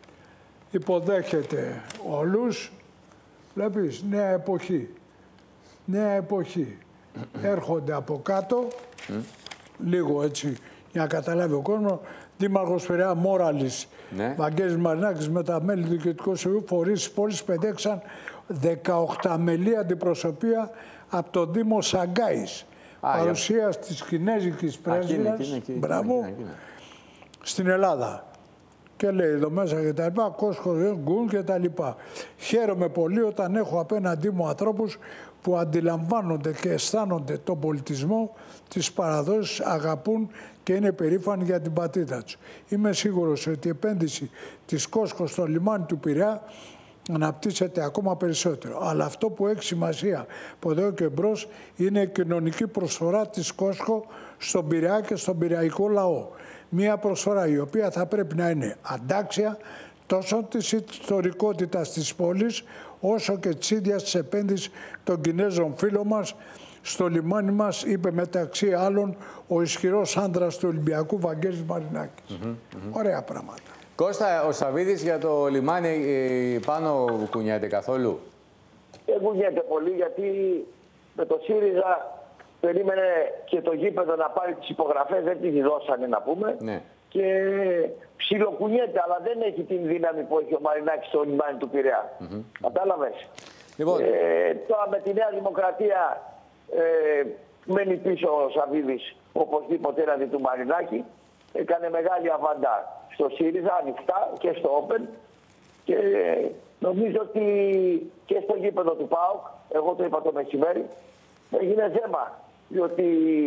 Υποδέχεται όλους, βλέπεις, νέα εποχή. Νέα εποχή. Έρχονται από κάτω, mm. λίγο έτσι, για να καταλάβει ο κόσμος, Δήμαρχος Πειραιά Μόραλης, ναι. Βαγγέλης Μαρινάκης με τα μέλη του Διοικητικού Συμβουλίου, φορείς της πόλης πεντέξαν δεκαοκταμελή αντιπροσωπεία από το Δήμο Σαγκάης. Παρουσία της Κινέζικης Πρέσβειας, μπράβο, στην Ελλάδα. Και λέει εδώ μέσα και τα λοιπά, Κόσκος, Γκουν και τα λοιπά. Χαίρομαι πολύ όταν έχω απέναντί μου ανθρώπους που αντιλαμβάνονται και αισθάνονται τον πολιτισμό, τις παραδόσεις, αγαπούν και είναι περήφανοι για την πατρίδα τους. Είμαι σίγουρος ότι η επένδυση της Κόσκος στο λιμάνι του Πειραιά αναπτύσσεται ακόμα περισσότερο. Αλλά αυτό που έχει σημασία από εδώ και μπρος είναι η κοινωνική προσφορά της Κόσκο στον Πειραιά και στον πειραϊκό λαό. Μία προσφορά η οποία θα πρέπει να είναι αντάξια τόσο της ιστορικότητας της πόλης όσο και της ίδιας της επένδυσης των Κινέζων φίλων μας στο λιμάνι μας, είπε μεταξύ άλλων ο ισχυρός άντρας του Ολυμπιακού Βαγγέλης Μαρινάκης. Mm-hmm, mm-hmm. Ωραία πράγματα. Κώστα, ο Σαββίδης για το λιμάνι πάνω κουνιέται καθόλου? Δεν κουνιέται πολύ, γιατί με το ΣΥΡΙΖΑ περίμενε και το γήπεδο να πάρει τις υπογραφές, δεν τις δώσανε να πούμε. Ναι. Και ψιλοκουνιέται, αλλά δεν έχει την δύναμη που έχει ο Μαρινάκης στο λιμάνι του Πειραιά. Mm-hmm. Κατάλαβες. Λοιπόν. Ε, τώρα με τη Νέα Δημοκρατία ε, μένει πίσω ο Σαββίδης οπωσδήποτε έναντι του Μαρινάκη. Έκανε μεγάλη αβαντά στο ΣΥΡΙΖΑ, ανοιχτά και στο Open. Και νομίζω ότι και στο γήπεδο του ΠΑΟΚ, εγώ το είπα το μεσημέρι, έγινε θέμα. Διότι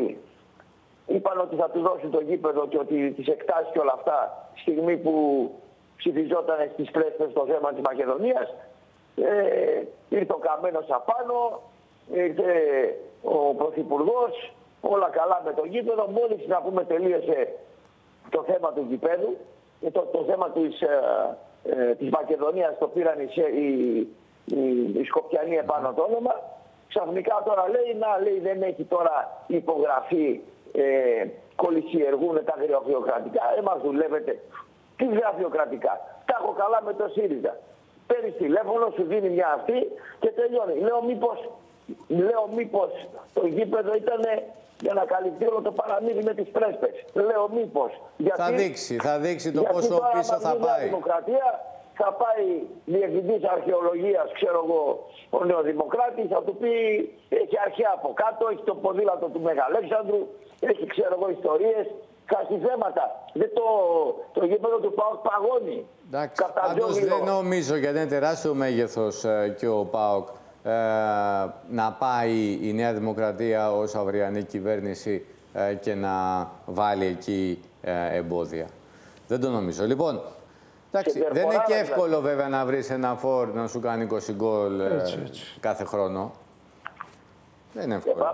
είπαν ότι θα του δώσουν το γήπεδο και ότι τις εκτάσεις και όλα αυτά, στιγμή που ψηφιζόταν στις Πρέσπες το θέμα της Μακεδονίας, ε, ήρθε ο Καμένος απάνω, ήρθε ο Πρωθυπουργός, όλα καλά με το γήπεδο. Μόλις να πούμε τελείωσε το θέμα του γηπέδου και το, το θέμα της ε, ε, της Μακεδονίας το πήραν οι, οι, οι, οι Σκοπιανοί επάνω το όνομα. Ξαφνικά τώρα λέει, να λέει δεν έχει τώρα υπογραφή, ε, κολυσιεργούν τα γραφειοκρατικά, εμάς δουλεύετε. Τι γραφειοκρατικά, τα έχω καλά με το ΣΥΡΙΖΑ. Παίρνει τηλέφωνο, σου δίνει μια αυτή και τελειώνει. Λέω μήπως, λέω μήπως το γήπεδο ήταν για να καλυφθεί όλο το παραμύθι με τις πρέσπες. Λέω μήπως. Γιατί, θα δείξει, θα δείξει το γιατί πόσο πίσω θα πάει. Δημοκρατία, θα πάει διευθυντής αρχαιολογίας, ξέρω εγώ, ο Νεοδημοκράτης, θα του πει έχει αρχαία από κάτω, έχει το ποδήλατο του Μεγαλέξανδρου, έχει ξέρω εγώ ιστορίες, θέματα. Δεν το, το γήπεδο του ΠΑΟΚ παγώνει. Εντάξει, πάντως δεν νομίζω, γιατί είναι τεράστιο μέγεθος ε, και ο ΠΑΟΚ, ε, να πάει η Νέα Δημοκρατία ως αυριανή κυβέρνηση ε, και να βάλει εκεί ε, εμπόδια. Δεν το νομίζω. Λοιπόν, εντάξει, δεν είναι και εύκολο βέβαια να βρεις ένα φόρ να σου κάνει είκοσι γκολ ε, έτσι, έτσι. κάθε χρόνο. Δεν είναι εύκολο.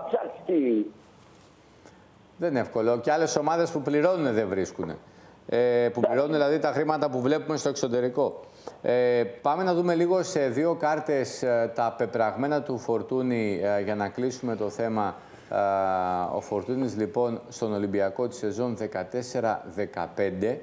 Δεν είναι εύκολο. Και άλλες ομάδες που πληρώνουν δεν βρίσκουν. Ε, που πληρώνουν δηλαδή τα χρήματα που βλέπουμε στο εξωτερικό. Ε, πάμε να δούμε λίγο σε δύο κάρτες ε, τα πεπραγμένα του Φορτούνη ε, για να κλείσουμε το θέμα. Ε, ο Φορτούνης λοιπόν στον Ολυμπιακό τη σεζόν δεκατέσσερα δεκαπέντε,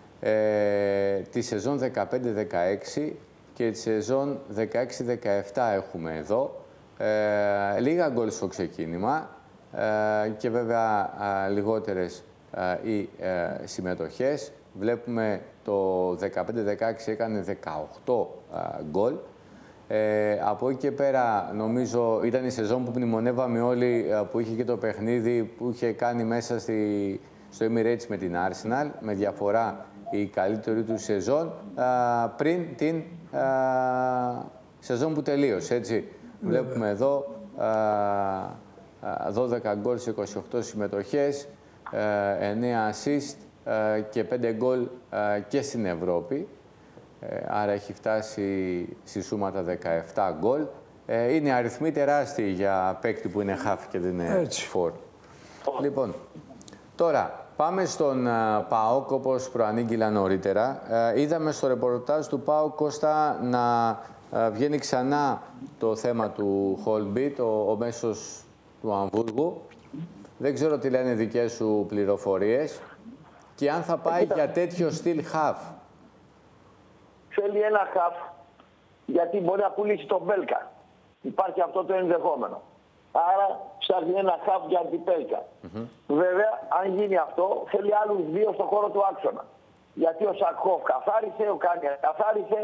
ε, τη σεζόν δεκαπέντε δεκαέξι και τη σεζόν δεκαέξι δεκαεπτά έχουμε εδώ. Ε, λίγα γκολ στο ξεκίνημα. Ε, και βέβαια ε, λιγότερες ε, οι ε, συμμετοχές. Βλέπουμε το δεκαπέντε δεκαέξι έκανε δεκαοκτώ ε, γκολ. Ε, από εκεί και πέρα νομίζω ήταν η σεζόν που μνημονεύαμε όλοι, ε, που είχε και το παιχνίδι που είχε κάνει μέσα στη, στο Emirates με την Arsenal, με διαφορά η καλύτερη του σεζόν ε, πριν την ε, σεζόν που τελείωσε, έτσι. Βλέπουμε εδώ ε, δώδεκα γκολ σε είκοσι οκτώ συμμετοχές, εννέα assist και πέντε γκολ και στην Ευρώπη. Άρα έχει φτάσει στη σούματα δεκαεπτά γκολ. Είναι αριθμοί τεράστιοι για παίκτη που είναι χάφ και δεν είναι φορ. Λοιπόν, τώρα πάμε στον ΠΑΟΚ, όπως προανήγγειλα νωρίτερα. Είδαμε στο ρεπορτάζ του ΠΑΟΚ, Κώστα, να βγαίνει ξανά το θέμα του Χόλμπι, το, ο μέσος του Αμβούργου. Δεν ξέρω τι λένε δικές σου πληροφορίες και αν θα πάει για τέτοιο στυλ χαφ. Θέλει ένα χαφ γιατί μπορεί να πουλήσει τον Μπέλκα. Υπάρχει αυτό το ενδεχόμενο. Άρα ψάχνει ένα χαφ για την Μπέλκα. Mm-hmm. Βέβαια, αν γίνει αυτό, θέλει άλλους δύο στον χώρο του άξονα. Γιατί ο Σακχόφ καθάρισε, ο Κάνια καθάρισε,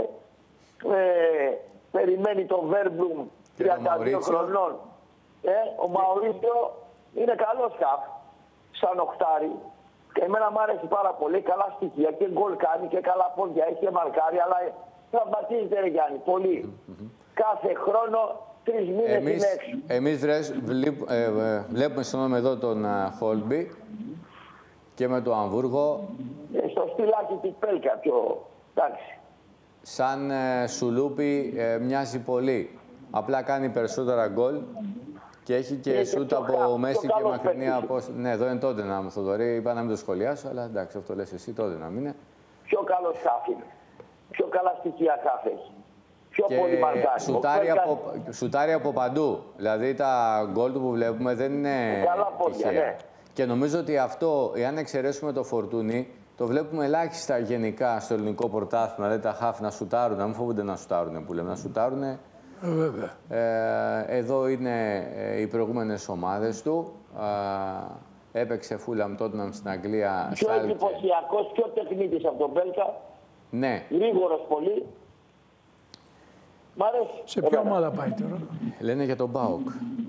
ε, περιμένει τον Βέρμπλουμ τριάντα δύο χρονών. Ε, ο Μαουρίσιο είναι καλός χαφ, σαν οχτάρι. Και εμένα μου άρεσε πάρα πολύ, καλά στοιχεία και γκολ κάνει και καλά πόδια, έχει και μαρκάρι, αλλά τραυματίζεται ρε Γιάννη, πολύ. Mm-hmm. Κάθε χρόνο, τρεις μήνες εμείς, είναι έξω. Εμείς βλέπ, ε, ε, βλέπουμε στον εδώ τον Χόλμπι και με το Αμβούργο. Ε, στο στυλάκι της Πέλκα, πιο εντάξει. Σαν ε, σουλούπι ε, μοιάζει πολύ. Απλά κάνει περισσότερα γκολ. Και έχει και, και σούτ από χα... μέση και μακρινή απόσταση. Ναι, εδώ είναι τότε να μου Θοδωρή. Είπα να μην το σχολιάσω, αλλά εντάξει, αυτό λες εσύ, τότε να μην είναι. Πιο καλό χάφ είναι. Πιο καλά στοιχεία χάφ έχει. Πιο και πολύ μαρκάρι. Σουτάρει από, σουτάρει από παντού. Δηλαδή τα γκολ του που βλέπουμε δεν είναι καλά πόδια, ναι. Και νομίζω ότι αυτό, εάν εξαιρέσουμε το Φορτούνι, το βλέπουμε ελάχιστα γενικά στο ελληνικό πρωτάθλημα. Δηλαδή τα χάφ να σουτάρουν, να μην φοβούνται να σουτάρουν που λέμε, να σουτάρουν. Βέβαια. Ε, εδώ είναι ε, οι προηγούμενες ομάδες του. Ε, έπαιξε Φούλαμ, Τότναμ στην Αγγλία. Πιο εντυπωσιακός, πιο τεχνίτης από τον Μπέλκα. Ναι. Γρήγορος πολύ. Μ' αρέσει. Σε ποια ομάδα πάει τώρα? Λένε για τον ΠΑΟΚ.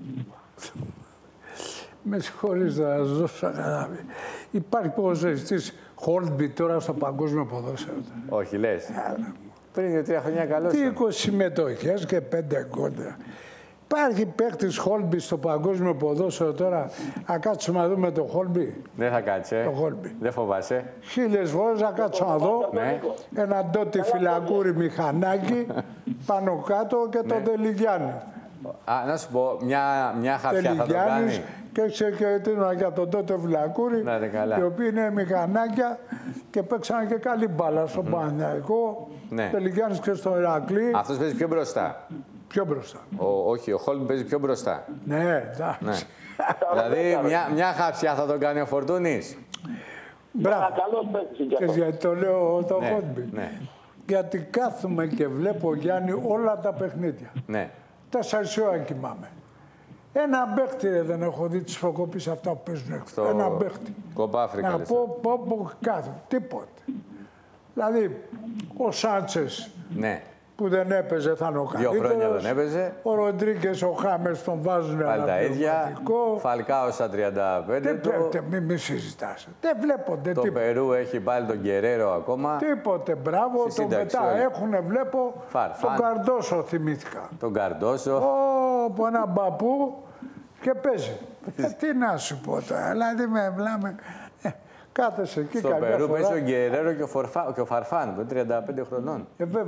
Με συγχωρείς, θα σας δώσω καταλάβει. Υπάρχει ποδοσφαιριστής Χόλμπι τώρα στο παγκόσμιο ποδόσφαιρο. Όχι, λες. Πριν για τρία χρόνια καλώς. Τι είκοσι συμμετοχές και πέντε γκολ. Υπάρχει παίκτης Χόλμπι στο παγκόσμιο ποδόσφαιρο τώρα. Να κάτσουμε να δούμε το Χόλμπι. Δεν θα κάτσε. Το Χόλμπι. Δεν φοβάσαι. Χίλιες φορές να κάτσω να δω. Ναι. Ένα ντότι φυλακούρι μηχανάκι πάνω κάτω και τον Τελιγιάννη. Α, να σου πω, μια, μια χαφιά θα το κάνει. Και ξέρει και για τον τότε φυλακούρι, οι οποίοι είναι μηχανάκια και παίξανε και καλή μπάλα στον Παναθηναϊκό. Ναι. Τελικιάνης και στον Ηρακλή. Αυτός παίζει πιο μπροστά. Πιο μπροστά. Ο, όχι, ο Χόλμπι παίζει πιο μπροστά. Ναι, εντάξει. Ναι. Δηλαδή, μια, μια χαψιά θα τον κάνει ο Φορτούνης. Μπράβο. Καλώς παίζει. Και γιατί το λέω το Ναι, Χόλμπι. ναι, Γιατί κάθομαι και βλέπω, Γιάννη, όλα τα παιχνίδια. ναι. Τέσσερις ώρα κοιμάμαι. Ένα παίχτη ρε, δεν έχω δει τις προκοπής αυτά που παίζουν έξω. Στο Ένα παίχτη. Κομπά Αφρικα, Να λες. πω, πω, πω κάθομαι. Τίποτε. Δηλαδή, ο Σάντσες Ναι. που δεν έπαιζε θα είναι ο Δύο καλύτερος. χρόνια δεν έπαιζε. Ο Ροντρίγκες, ο Χάμερς τον βάζουν Πάλι ένα τα ίδια. πνευματικό. Φαλκάο στα τριάντα πέντε Δεν του. βλέπετε, μη, μη συζητάς. Δεν βλέπονται Το τίποτα. Περού έχει πάλι τον Γκερέρο ακόμα. Τίποτε, μπράβο. Στη Το σύνταξη, μετά όλοι. έχουνε, βλέπω, Φαρφάν. τον Καρντόσο θυμήθηκα. Τον Καρντόσο. Ω, από ένα μπαπού και παίζει. ε, τι να σου πω τώρα, δηλαδή με βλάμε. Ε, κάθεσαι εκεί Στο καμιά Περού φορά. παίζει ο Γκερέρο και ο, Φορφά, και ο Φαρφάν που είναι τριάντα πέντε χρονών. Ε, βέβαια.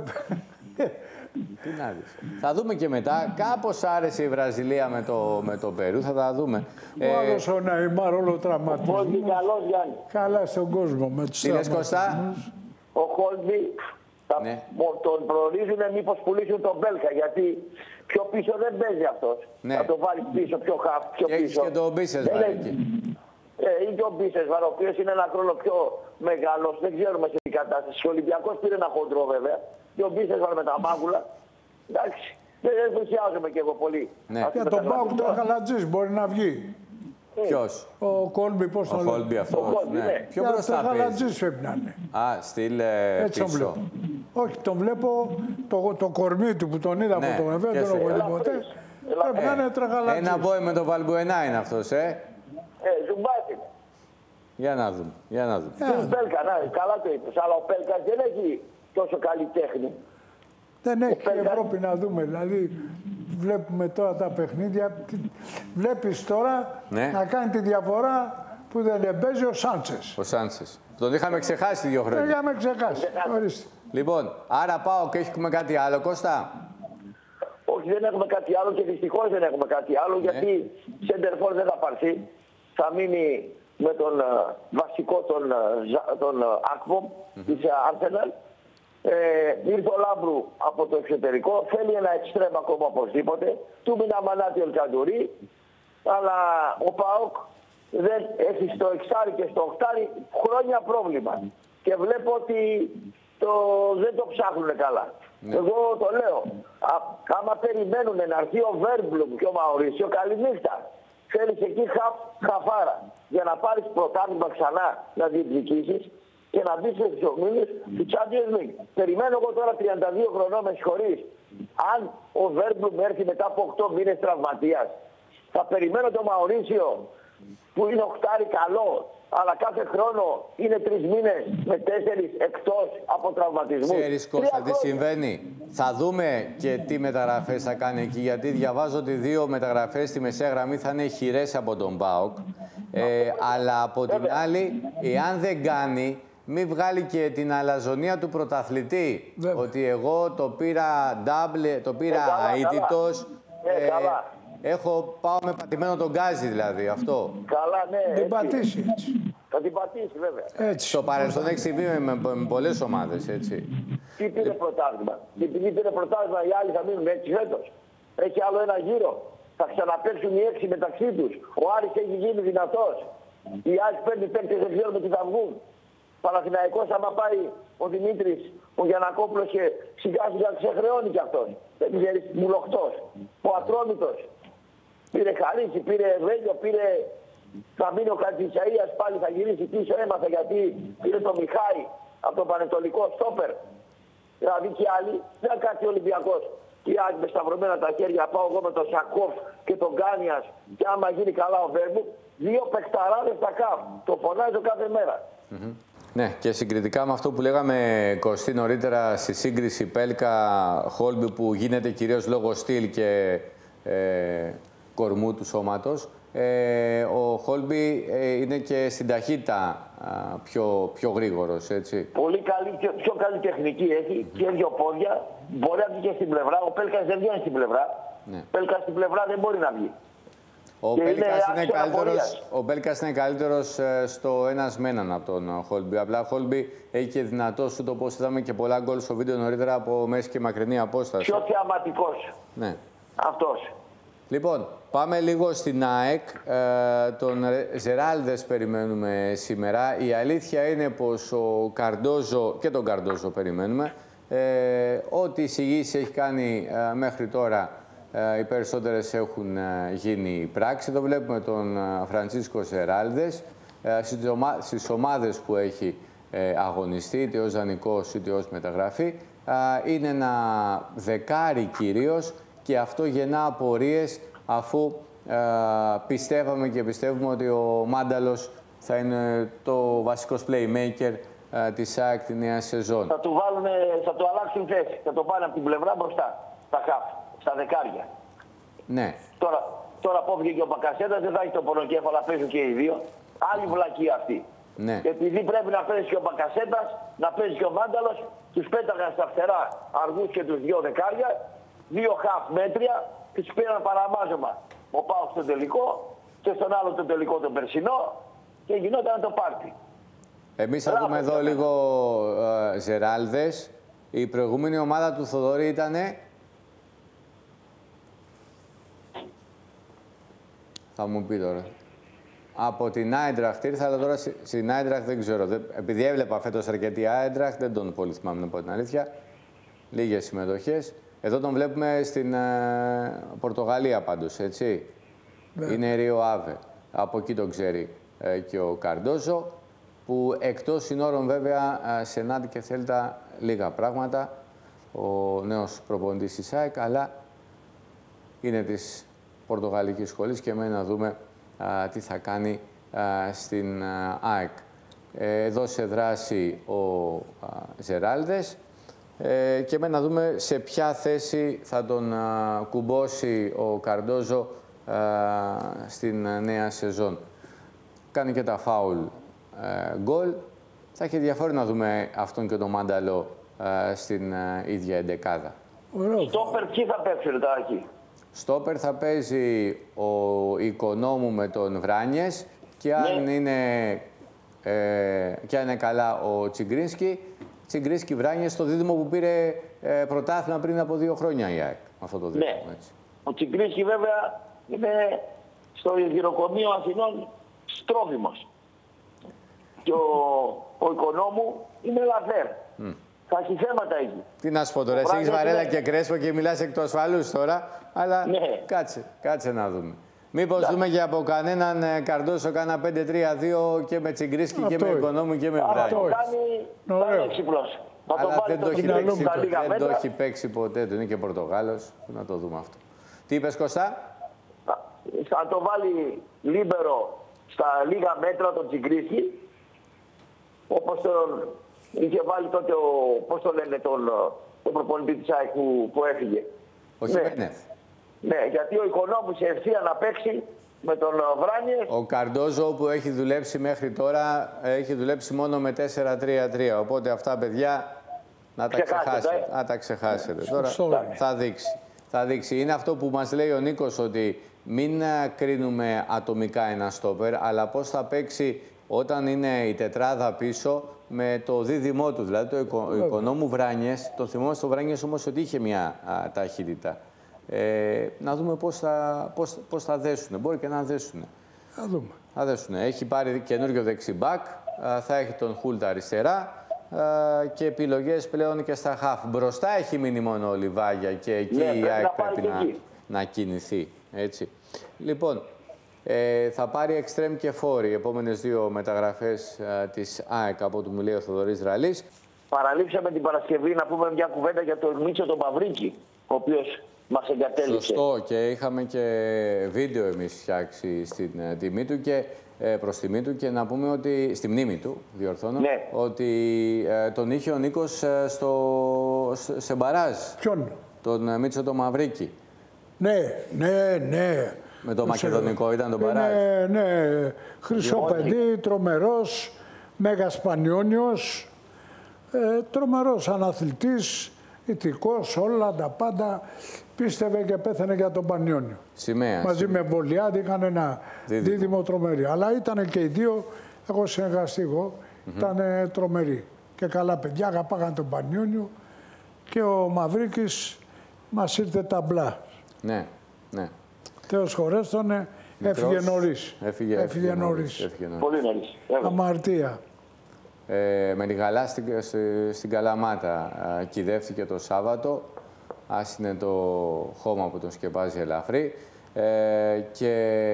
Τι να δεις. Θα δούμε και μετά. Κάπως άρεσε η Βραζιλία με το, με το Περού. Θα τα δούμε. Ο άλλος ο Ναϊμάρ όλο Χόλμπι τραυματισμό. καλός, Γιάννη. Καλά στον κόσμο με τους Τι λες, Κωστά? τραυματισμούς. Ο Χόλμπι θα Ναι. τον προορίζουν μήπως πουλήσουν τον Μπέλκα, γιατί πιο πίσω δεν παίζει αυτός. Ναι. Θα τον βάλει πίσω, πιο χαφ, πιο Και έχεις πίσω. και τον Μπίσες Δεν βάλει έχει. εκεί. Ε, ή και ο Μπίσεσβαρ, ο οποίος είναι ένα χρόνο πιο μεγάλος, δεν ξέρουμε σε τι κατάσταση. Ο Ολυμπιακός πήρε ένα χοντρό βέβαια. Και ο Μπίσεσβαρ με τα μάγουλα. Εντάξει, δεν ενθουσιάζομαι κι εγώ πολύ. Ναι. Αυτή Για με τον τα Πάουκ γραφικά. τον Χαλατζής μπορεί να βγει. Ποιος? Ο Κόλμπι, πώς Ο τον λέει. Χόλμπι Ο αυτός. Χόλμπι, Ναι. ναι. Πιο Για μπροστά τον παίζει. Χαλατζής πρέπει να είναι. Α, στυλ ε, Έτσι τον πίσω. βλέπω. Όχι, τον βλέπω το, το κορμί του που τον είδα Ναι, από τον Εβέ, και δεν σε- έχω δει Ελαφρύς. ποτέ. Ελαφρύς. Πρέπει να είναι τρεχαλατζής. Ένα μπόι με τον Βαλμπουενά είναι αυτός, ε. Ε, ζουμπάκι. Για να δούμε. Για να δούμε. Ε, Ο Πέλκα, ναι, καλά το είπες. Αλλά ο Πέλκα δεν έχει τόσο καλή τέχνη. Δεν έχει Πέλκα- Ευρώπη να δούμε. Δηλαδή, βλέπουμε τώρα τα παιχνίδια. Τι- Βλέπεις τώρα Ναι. να κάνει τη διαφορά που δεν παίζει ο Σάντσες. Ο Σάντσες. Τον είχαμε ξεχάσει δύο Δεν χρόνια. είχαμε ξεχάσει. Ορίστε. Λοιπόν, άρα πάω και έχουμε κάτι άλλο, Κώστα. Όχι, δεν έχουμε κάτι άλλο και δυστυχώς δεν έχουμε κάτι άλλο Ναι. γιατί Σέντερφορ δεν θα πάρθει. Θα μείνει με τον ε, βασικό τον, ε, Ζα- τον ε, Ακπομ της ε, Arsenal. Ε, ήρθε ο Λάμπρου από το εξωτερικό, θέλει ένα εξτρέμ ακόμα οπωσδήποτε. Του μήνα Μανάτι Ελκαντουρί, αλλά ο ΠΑΟΚ δεν έχει στο εξάρι και στο οχτάρι χρόνια πρόβλημα. Και βλέπω ότι το, δεν το ψάχνουν καλά. Εγώ το λέω. Α, άμα περιμένουν να έρθει ο Βέρμπλουμ και ο Μαουρίσιο, καληνύχτα. Θέλεις εκεί χαφ, χαφάρα. Για να πάρεις πρωτάθλημα ξανά να διεκδικήσεις και να μπεις στους ομίλους του Champions League. Περιμένω εγώ τώρα τριάντα δύο χρονών, με συγχωρείς. Αν ο Βέρμπλουμ έρθει μετά από οκτώ μήνες τραυματίας, θα περιμένω τον Μαουρίσιο που είναι οχτάρι καλό, αλλά κάθε χρόνο είναι τρεις μήνες με τέσσερις εκτός από τραυματισμούς. Ξέρεις, Κώστα, τι συμβαίνει. Θα δούμε και τι μεταγραφές θα κάνει εκεί, γιατί διαβάζω ότι δύο μεταγραφές στη μεσαία γραμμή θα είναι χειρές από τον ΠΑΟΚ. Ε, αλλά από την άλλη, εάν δεν κάνει, μην βγάλει και την αλαζονία του πρωταθλητή. Βέβαια. Ότι εγώ το πήρα double, το πήρα Ε, καλά, καλά. αίτητος. Ε, καλά. έχω, πάω με πατημένο τον γκάζι δηλαδή, αυτό. Καλά, ναι. Την έτσι. πατήσει έτσι. Θα την πατήσει, βέβαια. Έτσι. Στο παρελθόν έχει συμβεί με, με, με πολλές ομάδες, έτσι. Τι πήρε πρωτάθλημα. Και επειδή πήρε πρωτάθλημα, οι άλλοι θα μείνουν έτσι φέτος. Έχει άλλο ένα γύρο. Θα ξαναπαίξουν οι έξι μεταξύ τους. Ο Άρης έχει γίνει δυνατός. Οι άλλοι πέντε παίκτες δεν ξέρουμε τι θα βγουν. Παναθηναϊκός, άμα πάει ο Δημήτρης, ο Γιαννακόπουλος και σιγά σιγά ξεχρεώνει κι αυτός. Δεν ξέρεις, μουλοχτός. Ο Ατρόμητος. Πήρε Χαρίτσι, πήρε Βέλιο, πήρε... Θα μείνει ο Χατζησαΐας, πάλι θα γυρίσει πίσω, έμαθε γιατί πήρε τον Μιχάη από τον Πανετολικό στόπερ. Δηλαδή και άλλοι, δεν θα κάτσει ο Ολυμπιακός. Και οι άλλοι με σταυρωμένα τα χέρια, πάω εγώ με τον Σακόφ και τον Γκάνιας και άμα γίνει καλά ο Βέρμπου, δύο παιχταράδες στα ΚΑΒ. Το φωνάζω κάθε μέρα. Mm-hmm. Ναι, και συγκριτικά με αυτό που λέγαμε, Κωστή, νωρίτερα στη σύγκριση Πέλκα-Χόλμπι που γίνεται κυρίως λόγω στυλ και ε, κορμού του σώματος, ε, ο Χόλμπι ε, είναι και στην ταχύτητα α, πιο, πιο γρήγορος, έτσι. Πολύ καλή, πιο, πιο καλή τεχνική έχει και δύο πόδια. Μπορεί να βγει και στην πλευρά. Ο Πέλκας δεν βγαίνει στην πλευρά. Ναι. Ο Πέλκας στην πλευρά δεν μπορεί να βγει. Ο Πέλκας είναι, είναι καλύτερος, ο Πέλκας είναι καλύτερος στο ένας με έναν από τον Χόλμπι. Απλά ο Χόλμπι έχει και δυνατό σούτ, όπως είδαμε και πολλά γκολ στο βίντεο νωρίτερα από μέση και μακρινή απόσταση. Πιο θεαματικός. Ναι. Αυτός. Λοιπόν, πάμε λίγο στην ΑΕΚ. Ε, τον Ζεράλδες περιμένουμε σήμερα. Η αλήθεια είναι πως ο Καρντόζο και τον Καρντόζο περιμένουμε. Ε, ό,τι εισηγήσεις έχει κάνει ε, μέχρι τώρα, ε, οι περισσότερες έχουν ε, γίνει πράξη. Το βλέπουμε τον ε, Φραντσίσκο Ζεράλδες ε, στις, ομα στις ομάδες που έχει ε, αγωνιστεί, είτε ως δανεικός είτε ως μεταγραφή. Ε, είναι ένα δεκάρι κυρίως. Και αυτό γεννά απορίες, αφού ε, πιστεύαμε και πιστεύουμε ότι ο Μάνταλος θα είναι το βασικός playmaker ε, της ΑΕΚ τη νέα σεζόν. Θα του, βάλουν, θα του αλλάξουν θέση. Θα το πάνε από την πλευρά μπροστά, στα χαφ, στα δεκάρια. Ναι. Τώρα, τώρα που βγήκε ο Μπακασέτας, δεν θα έχει το πονοκέφαλο, παίζουν και οι δύο. Άλλη βλακία αυτή. Ναι. Και επειδή πρέπει να παίζει και ο Μπακασέτας, να παίζει και ο Μάνταλος, τους πέταγαν στα φτερά αργούς και τους δύο δεκάρια. Δύο χαφ μέτρια και τους πήραν παραμάζωμα. Ο Πάος στο τελικό και στον άλλο το τελικό τον περσινό και γινόταν το πάρτι. Εμείς θα δούμε εδώ λίγο ε, Ζεράλδες. Η προηγούμενη ομάδα του Θοδωρή ήτανε... Θα μου πει τώρα. Από την Άιντραχτ ήρθα, αλλά τώρα στην Άιντραχτ δεν ξέρω. Επειδή έβλεπα φέτος αρκετή Άιντραχτ, δεν τον πολύ θυμάμαι να πω την αλήθεια. Λίγες συμμετοχές. Εδώ τον βλέπουμε στην ε, Πορτογαλία πάντως, έτσι. Ναι. Είναι Ρίο Άβε. Από εκεί τον ξέρει ε, και ο Καρντόζο, που εκτός συνόρων βέβαια ε, σε Νάντι και Θέλτα λίγα πράγματα. Ο νέος προπονητής της ΑΕΚ, αλλά είναι της Πορτογαλικής σχολής και μένει να δούμε ε, τι θα κάνει ε, στην ε, ΑΕΚ. Ε, εδώ σε δράση ο ε, Ζεράλδες. Ε, και με να δούμε σε ποια θέση θα τον α, κουμπώσει ο Καρντόζο α, στην α, νέα σεζόν. Κάνει και τα φάουλ ε, γκολ. Θα έχει ενδιαφέρον να δούμε αυτόν και τον Μάνταλο α, στην α, ίδια εντεκάδα. Στόπερ ποιοι θα παίξει τώρα εκεί? Στόπερ θα παίζει ο Οικονόμου με τον Βράνιες και αν, ναι. είναι, ε, και αν είναι καλά ο Τσιγκρίνσκι, Τσιγκρίνσκι Βράνιες στο δίδυμο που πήρε ε, πρωτάθλημα πριν από δύο χρόνια η ΑΕΚ. Αυτό το δίδυμο, ναι. έτσι. Ο Τσιγκρίνσκι βέβαια είναι στο γυροκομείο Αθηνών στρόβιμος. Και ο, ο Οικονόμου είναι λαθέρ. Mm. Θα έχει θέματα εκεί. Τι να σου πω τώρα, εσύ έχεις Βαρέλα είναι... και Κρέσπο και μιλάς εκ του ασφαλούς τώρα, αλλά ναι. κάτσε, κάτσε να δούμε. Μήπως yeah. δούμε και από κανέναν ε, Καρντόζο κάνα πέντε τρία δύο και με Τσιγκρίνσκι και με Οικονόμου και με Βράνιες. Αυτό κάνει, κάνει έξυπνος. Αλλά δεν το, έχει παίξει, δεν το έχει παίξει ποτέ του, είναι και Πορτογάλος. Να το δούμε αυτό. Τι είπες, Κωστά? Θα το βάλει λίμπερο στα λίγα μέτρα τον Τσιγκρίνσκι, όπως τον είχε βάλει τότε ο, πώς το λένε, τον, τον προπονητή της ΑΕΚ που, που έφυγε. Ο Χιμένεθ. Ναι, γιατί ο Οικονόμου σε ευθεία να παίξει με τον Βράνιες. Ο Καρντόζο που έχει δουλέψει μέχρι τώρα, έχει δουλέψει μόνο με τέσσερα τρία τρία. Οπότε αυτά, παιδιά, να τα ξεχάσετε. Ε. Να τα ξεχάσετε. Τώρα θα δείξει. θα δείξει. Είναι αυτό που μας λέει ο Νίκος, ότι μην κρίνουμε ατομικά ένα στόπερ, αλλά πώς θα παίξει όταν είναι η τετράδα πίσω με το δίδυμό του. Δηλαδή το Οικο, Οικονόμου Βράνιες, τον θυμόμαστε το Βράνιες όμως ότι είχε μια α, ταχύτητα. Ε, να δούμε πώς θα, πώς, πώς θα δέσουν. Μπορεί και να δέσουν. Θα δούμε. Θα δέσουν. Έχει πάρει καινούριο δεξιμπάκ, θα έχει τον Χούλτα αριστερά και επιλογές πλέον και στα χαφ. Μπροστά έχει μείνει μόνο ο Λιβάγια και εκεί ναι, η ΑΕΚ πρέπει να, να κινηθεί. Έτσι. Λοιπόν, ε, θα πάρει εξτρέμ και φόρη οι επόμενες δύο μεταγραφές α, της ΑΕΚ από του Μιλέο Θοδωρής Ραλής. Παραλείψαμε την Παρασκευή να πούμε μια κουβέντα για τον Μίτσο τον Παυρίκη, ο οποίος μας εγκατέλειψε. Σωστό, και είχαμε και βίντεο εμείς φτιάξει στην ε, τιμή του και ε, προς τιμή του, και να πούμε ότι, στη μνήμη του, διορθώνω, ναι. ότι ε, τον είχε ο Νίκος ε, στο, σε μπαράζ. Ποιον? Τον ε, Μίτσο τον Μαυρίκη. Ναι, ναι, ναι. Με το μακεδονικό ήταν τον μπαράζ. Ναι, ναι. Χρυσό παιδί, τρομερός, μέγας πανιόνιος, ε, τρομερός αναθλητής. ηθικός, όλα τα πάντα. Πίστευε και πέθανε για τον Πανιόνιο. Σημαία. Μαζί με Βολιάδη είχαν ένα δίδυμο, δίδυμο τρομερή. Αλλά ήταν και οι δύο, έχω συνεργαστεί εγώ, mm-hmm. ήταν τρομεροί. Και καλά παιδιά, αγαπάγαν τον Πανιόνιο και ο Μαυρίκης μας ήρθε ταμπλά. Ναι, ναι. Θεός χωρέστονε, έφυγε νωρίς. Έφυγε, έφυγε, έφυγε νωρίς. Έφυγε νωρίς. Πολύ νωρίς. Αμαρτία. Ε, με λιγαλά στην, στην Καλαμάτα κυδεύτηκε το Σάββατο. Άσυνε το χώμα που τον σκεπάζει ελαφρύ. Ε, και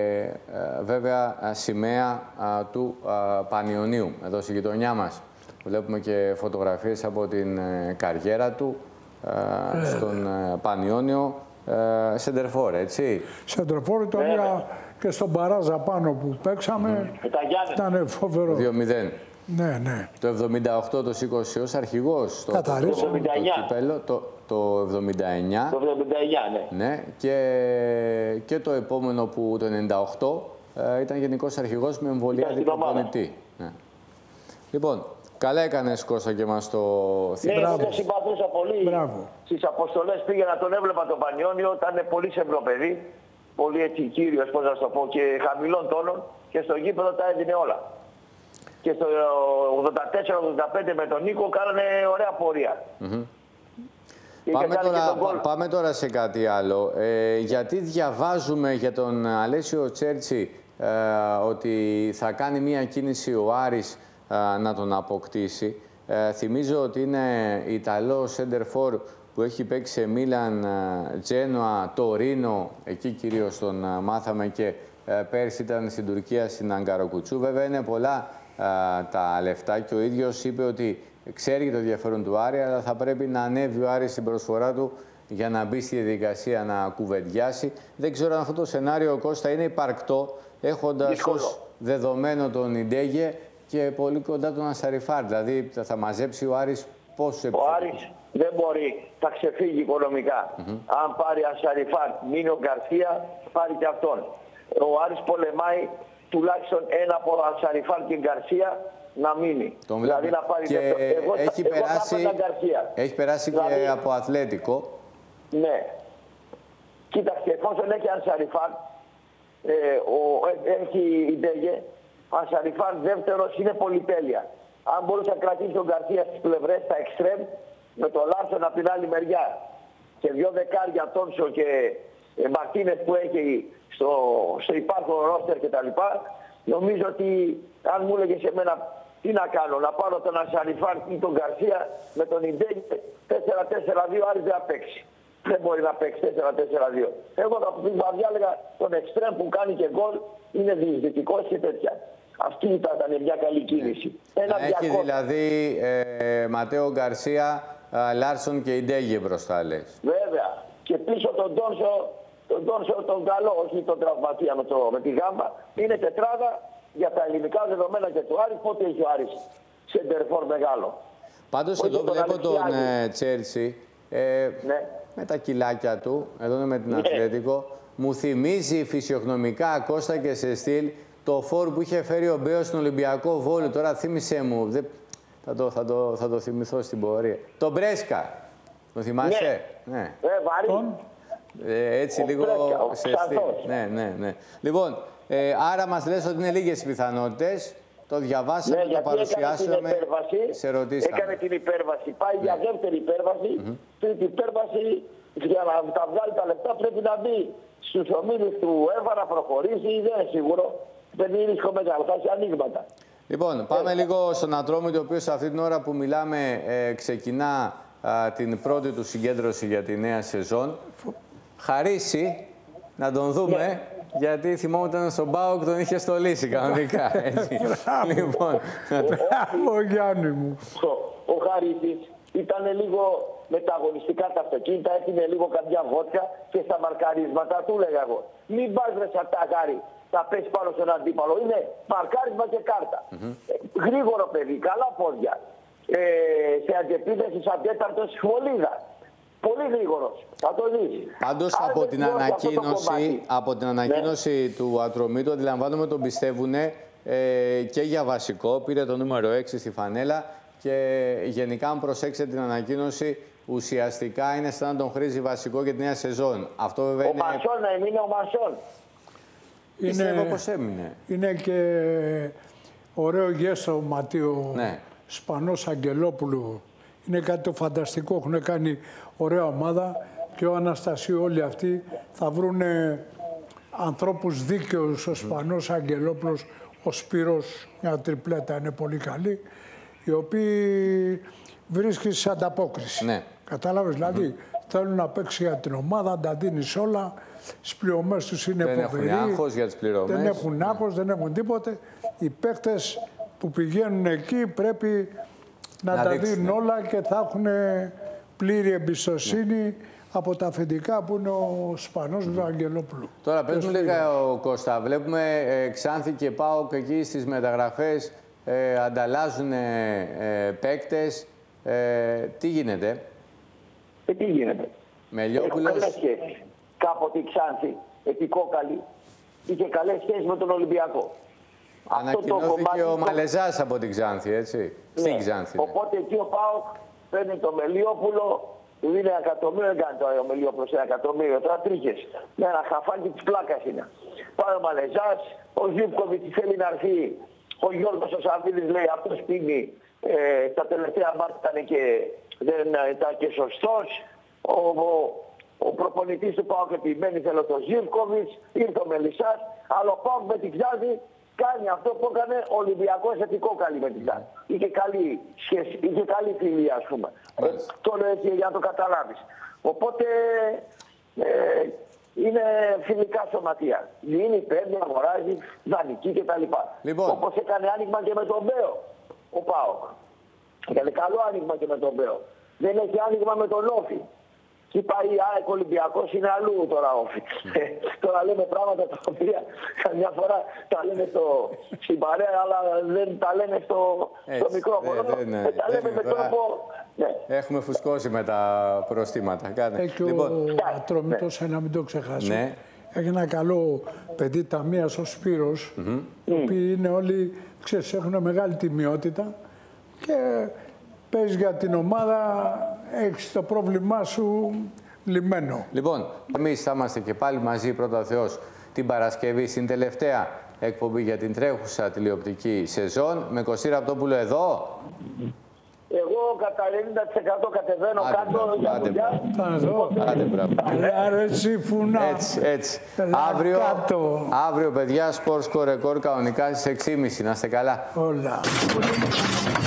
ε, βέβαια σημαία α, του α, Πανιωνίου, εδώ στη γειτονιά μας. Βλέπουμε και φωτογραφίες από την ε, καριέρα του α, ε. στον ε, Πανιόνιο. Ε, Σεντερφόρ, έτσι. Σεντερφόρ το είδα και στον Παράζα πάνω που παίξαμε. Mm. Ήταν φοβερό. δύο μηδέν. Ναι, ναι. Το εβδομήντα οκτώ το σήκωσε ως αρχηγός στο το, το, κύπελλο, το, το εβδομήντα εννιά. Το εβδομήντα εννιά, ναι. Ναι. Και, και το επόμενο που το ενενήντα οκτώ ε, ήταν γενικός αρχηγός με εμβολία διπλοπονητή. Ναι. Λοιπόν, καλά έκανες Κώστα και μας το θυμάσαι. Ναι, εγώ το συμπαθούσα πολύ. Μπράβο. Στις αποστολές πήγαινα, τον έβλεπα τον Πανιόνιο, ήταν πολύ σευρό παιδί. Πολύ έτσι κύριος, πώς να το πω, και χαμηλών τόνων και στο γήπεδο τα έδινε όλα. Και στο ογδόντα τέσσερα ογδόντα πέντε με τον Νίκο κάνανε ωραία πορεία. Mm-hmm. Πάμε, τώρα, πά, πάμε τώρα σε κάτι άλλο. Ε, γιατί διαβάζουμε για τον Αλέσιο Τσέρτσι ε, ότι θα κάνει μία κίνηση ο Άρης ε, να τον αποκτήσει. Ε, θυμίζω ότι είναι Ιταλό σέντερφορ που έχει παίξει σε Μίλαν, Τζένοα, Τορίνο, εκεί κυρίως τον μάθαμε, και ε, πέρσι ήταν στην Τουρκία, στην Αγκαροκουτσού. Βέβαια είναι πολλά α, τα λεφτά και ο ίδιος είπε ότι ξέρει το ενδιαφέρον του Άρη, αλλά θα πρέπει να ανέβει ο Άρης στην προσφορά του για να μπει στη διαδικασία να κουβεντιάσει. Δεν ξέρω αν αυτό το σενάριο, Κώστα, είναι υπαρκτό, έχοντας ως δεδομένο τον Ιντέγε και πολύ κοντά τον Ασαριφάρ. Δηλαδή θα μαζέψει ο Άρης πόσο Ο Άρης δεν μπορεί, θα ξεφύγει οικονομικά. Mm-hmm. Αν πάρει Ασαριφάρ, μείνει ο Γκαρσία, πάρει και αυτόν. Ο Άρης πολεμάει τουλάχιστον ένα από Ασαριφάρ και Γκαρσία να μείνει. Τον δηλαδή να πάρει και εγώ, έχει, εγώ περάσει, έχει περάσει δηλαδή, και από Αθλέτικο. Ναι. Κοίταξε, εφόσον έχει Ασαριφάρ, ε, έχει η Ντέγε, Ασαριφάρ δεύτερος είναι πολυτέλεια. Αν μπορούσε να κρατήσει τον Γκαρσία στις πλευρές, στα εξτρέμ, με τον Λάρσον από την άλλη μεριά και δυο δεκάρια, Τόνσο και ε, Μαρτίνες που έχει στο, στο υπάρχον ρόστερ κτλ. Νομίζω ότι αν μου έλεγε σε μένα τι να κάνω, να πάρω τον Ασαριφάρ ή τον Γκαρσία με τον Ιντέγε, τέσσερα τέσσερα δύο Άρης δεν θα παίξει. Δεν μπορεί να παίξει τέσσερα τέσσερα δύο. Εγώ θα διάλεγα τον εξτρέμ που κάνει και γκολ, είναι διεισδυτικός και τέτοια. Αυτή ήταν μια καλή κίνηση. Ναι. Ένα έχει διακό... δηλαδή ε, Ματέο Γκαρσία, ε, Λάρσον και Ιντέγε μπροστά, λες. Βέβαια. Και πίσω τον Τόνσο, τον Τόνσο τον καλό, όχι τον τραυματία με, το, με τη γάμπα. Είναι τετράδα για τα ελληνικά δεδομένα και του Άρη. Πότε έχει ο Άρης σεντερφόρ μεγάλο. Πάντως εδώ τον βλέπω τον ε, Τσέρτσι ε, ναι. με τα κιλάκια του, εδώ είναι με την ναι. Αθλέτικο. Μου θυμίζει φυσιογνωμικά, Κώστα, και σε στυλ το φόρ που είχε φέρει ο Μπέος στον Ολυμπιακό Βόλιο. Τώρα θύμισέ μου, δεν... θα, το, θα, το, θα το θυμηθώ στην πορεία. Το Μπρέσκα, το θυμάσαι? Ναι. ναι. Ε, βαρύ. Ε, έτσι ο λίγο Μπρέσκα, σε στυλ. Ναι, ναι, ναι. Λοιπόν, ε, άρα μας λες ότι είναι λίγες οι πιθανότητες. Το διαβάσαμε, ναι, το παρουσιάσαμε, σε ρωτήσαμε. Έκανε την υπέρβαση. Πάει ναι. για δεύτερη υπέρβαση. Mm-hmm. Τρίτη υπέρβαση, για να τα βγάλει τα λεπτά πρέπει να μπει στους ομίλους του ΕΒΑ, να προχωρήσει. Δεν είναι σίγουρο. Δεν είναι ρίσκο μεγάλο. Θα έχει ανοίγματα. Λοιπόν, πάμε ε, λίγο στον Ατρόμητο, ο οποίος αυτή την ώρα που μιλάμε ε, ξεκινά α, την πρώτη του συγκέντρωση για τη νέα σεζόν. Χαρίσει, να τον δούμε. Ναι. Γιατί θυμόμουν στον ΠΑΟΚ, τον είχε στολίσει κανονικά. Λοιπόν, ο Γιάννη μου. Ο Χαρίσης ήταν λίγο με τα αγωνιστικά τα αυτοκίνητα, έπινε λίγο καμιά βότκα και στα μαρκαρίσματα του έλεγα εγώ. Μην πας ρε σατάκαρι, θα πέσει πάνω στον αντίπαλο. Είναι μαρκάρισμα και κάρτα. Mm-hmm. ε, γρήγορο παιδί, καλά πόδια. Ε, σε αντεπίθεση σαν τέταρτος σχολίδα. Πολύ γρήγορος. Θα το δεις. Πάντως από την, ανακοίνωση, από την ανακοίνωση ναι. του Ατρομήτου αντιλαμβάνομαι τον πιστεύουν ε, και για βασικό. Πήρε το νούμερο έξι στη φανέλα και γενικά αν προσέξετε την ανακοίνωση ουσιαστικά είναι σαν να τον χρήζει βασικό για τη νέα σεζόν. Αυτό βέβαια Ο είναι... Μασόν να έμεινε ο Μασόν. Πιστεύω πως έμεινε. Είναι και ωραίο γέστο Ματίο, ναι. Σπανός Αγγελόπουλου. Είναι κάτι το φανταστικό. Έχουν κάνει ωραία ομάδα και ο Αναστασίου όλοι αυτοί θα βρουν ανθρώπους δίκαιους. Ο Σπανός Αγγελόπουλος, ο Σπύρος, μια τριπλέτα είναι πολύ καλή, οι οποίοι βρίσκει σε ανταπόκριση. Ναι. Κατάλαβες, δηλαδή mm-hmm. θέλουν να παίξει για την ομάδα, να τα δίνεις όλα. Στις πληρωμές τους είναι δεν φοβεροί. Δεν έχουν άγχος για τις πληρωμές. Δεν έχουν άγχος, δεν έχουν τίποτε. Οι παίκτες που πηγαίνουν εκεί πρέπει να, να τα δείξουν. Δίνουν όλα και θα έχουν πλήρη εμπιστοσύνη ναι. από τα αφεντικά που είναι ο Σπανός mm. Αγγελόπουλου. Τώρα πες μου λίγα ο Κώστα, βλέπουμε ε, Ξάνθη και ΠΑΟΚ εκεί στις μεταγραφές ε, ανταλλάζουν ε, ε, παίκτες. Ε, τι γίνεται? Ε, τι γίνεται. Μελιόπουλος. Κάποτε η Ξάνθη, επί Κόκαλη, είχε καλές σχέσεις με τον Ολυμπιακό. Ανακοινώθηκε ο Μαλεζάς από την Ξάνθη, έτσι. Ναι. Στην Ξάνθη. Ναι. Οπότε εκεί ο ΠΑΟΚ παίρνει το Μελιόπουλο, του δίνει ένα εκατομμύριο, δεν κάνει τώρα ο Μελιόπουλος ένα εκατομμύριο, τώρα τρίχες. Με ένα χαφάκι της πλάκας είναι. Πάει ο Μαλεζάς, ο Ζίβκοβιτς θέλει να έρθει, ο Γιώργος ο Σαββίδης λέει αυτός πίνει, ε, τα τελευταία μάτια ήταν και, δεν ήταν και σωστός. Ο, ο, Ο προπονητής του ΠΑΟΚ επιμένει, θέλω το Ζίβκοβιτς, ήρθε ο Μελισσάς, αλλά ο ΠΑΟΚ με την Ξάνθη κάνει αυτό που έκανε ο Ολυμπιακός επί Κόκαλη με την Ξάνθη. Είχε καλή σχέση, είχε καλή φιλία, ας πούμε. Ε, το λέω έτσι για να το καταλάβεις. Οπότε ε, είναι φιλικά σωματεία. Δίνει, παίρνει, αγοράζει, δανεική κτλ. Λοιπόν. Όπως έκανε άνοιγμα και με τον Μπέο ο ΠΑΟΚ. Έκανε καλό άνοιγμα και με τον Μπέο. Δεν έχει άνοιγμα με τον Όφη. Και πάει η ΑΕΚ Ολυμπιακός, είναι αλλού τώρα όφη. Mm. Τώρα λέμε πράγματα τα οποία καμιά φορά τα λέμε στο, στην παρέα, αλλά δεν τα λέμε στο, στο μικρόφωνο. Ναι, ναι, ναι. Τα λέμε με τρόπο... Ναι. Έχουμε φουσκώσει με τα προστήματα. Έχει λοιπόν, ο Ατρόμητος, ναι. να μην το ξεχάσω. Ναι. Έχει ένα καλό παιδί ταμείας ο Σπύρος, mm-hmm. οι οποίοι είναι όλοι, ξέρεις, έχουν μεγάλη τιμιότητα και παίζει για την ομάδα, έχεις το πρόβλημά σου λυμμένο. Λοιπόν, εμείς θα είμαστε και πάλι μαζί, πρώτα ο Θεός, την Παρασκευή, στην τελευταία εκπομπή για την τρέχουσα τηλεοπτική σεζόν. Με Κωστή Ραπτόπουλο εδώ. Εγώ κατά ενενήντα τοις εκατό κατεβαίνω άντε, κάτω άντε, για δουλειά. Θα εδώ. Άντε, μπράβο. Αρέσει φουνά. Έτσι, έτσι. Αύριο, αύριο, παιδιά, Sports Core Record κανονικά στις έξι και μισή. Να είστε καλά. Όλα.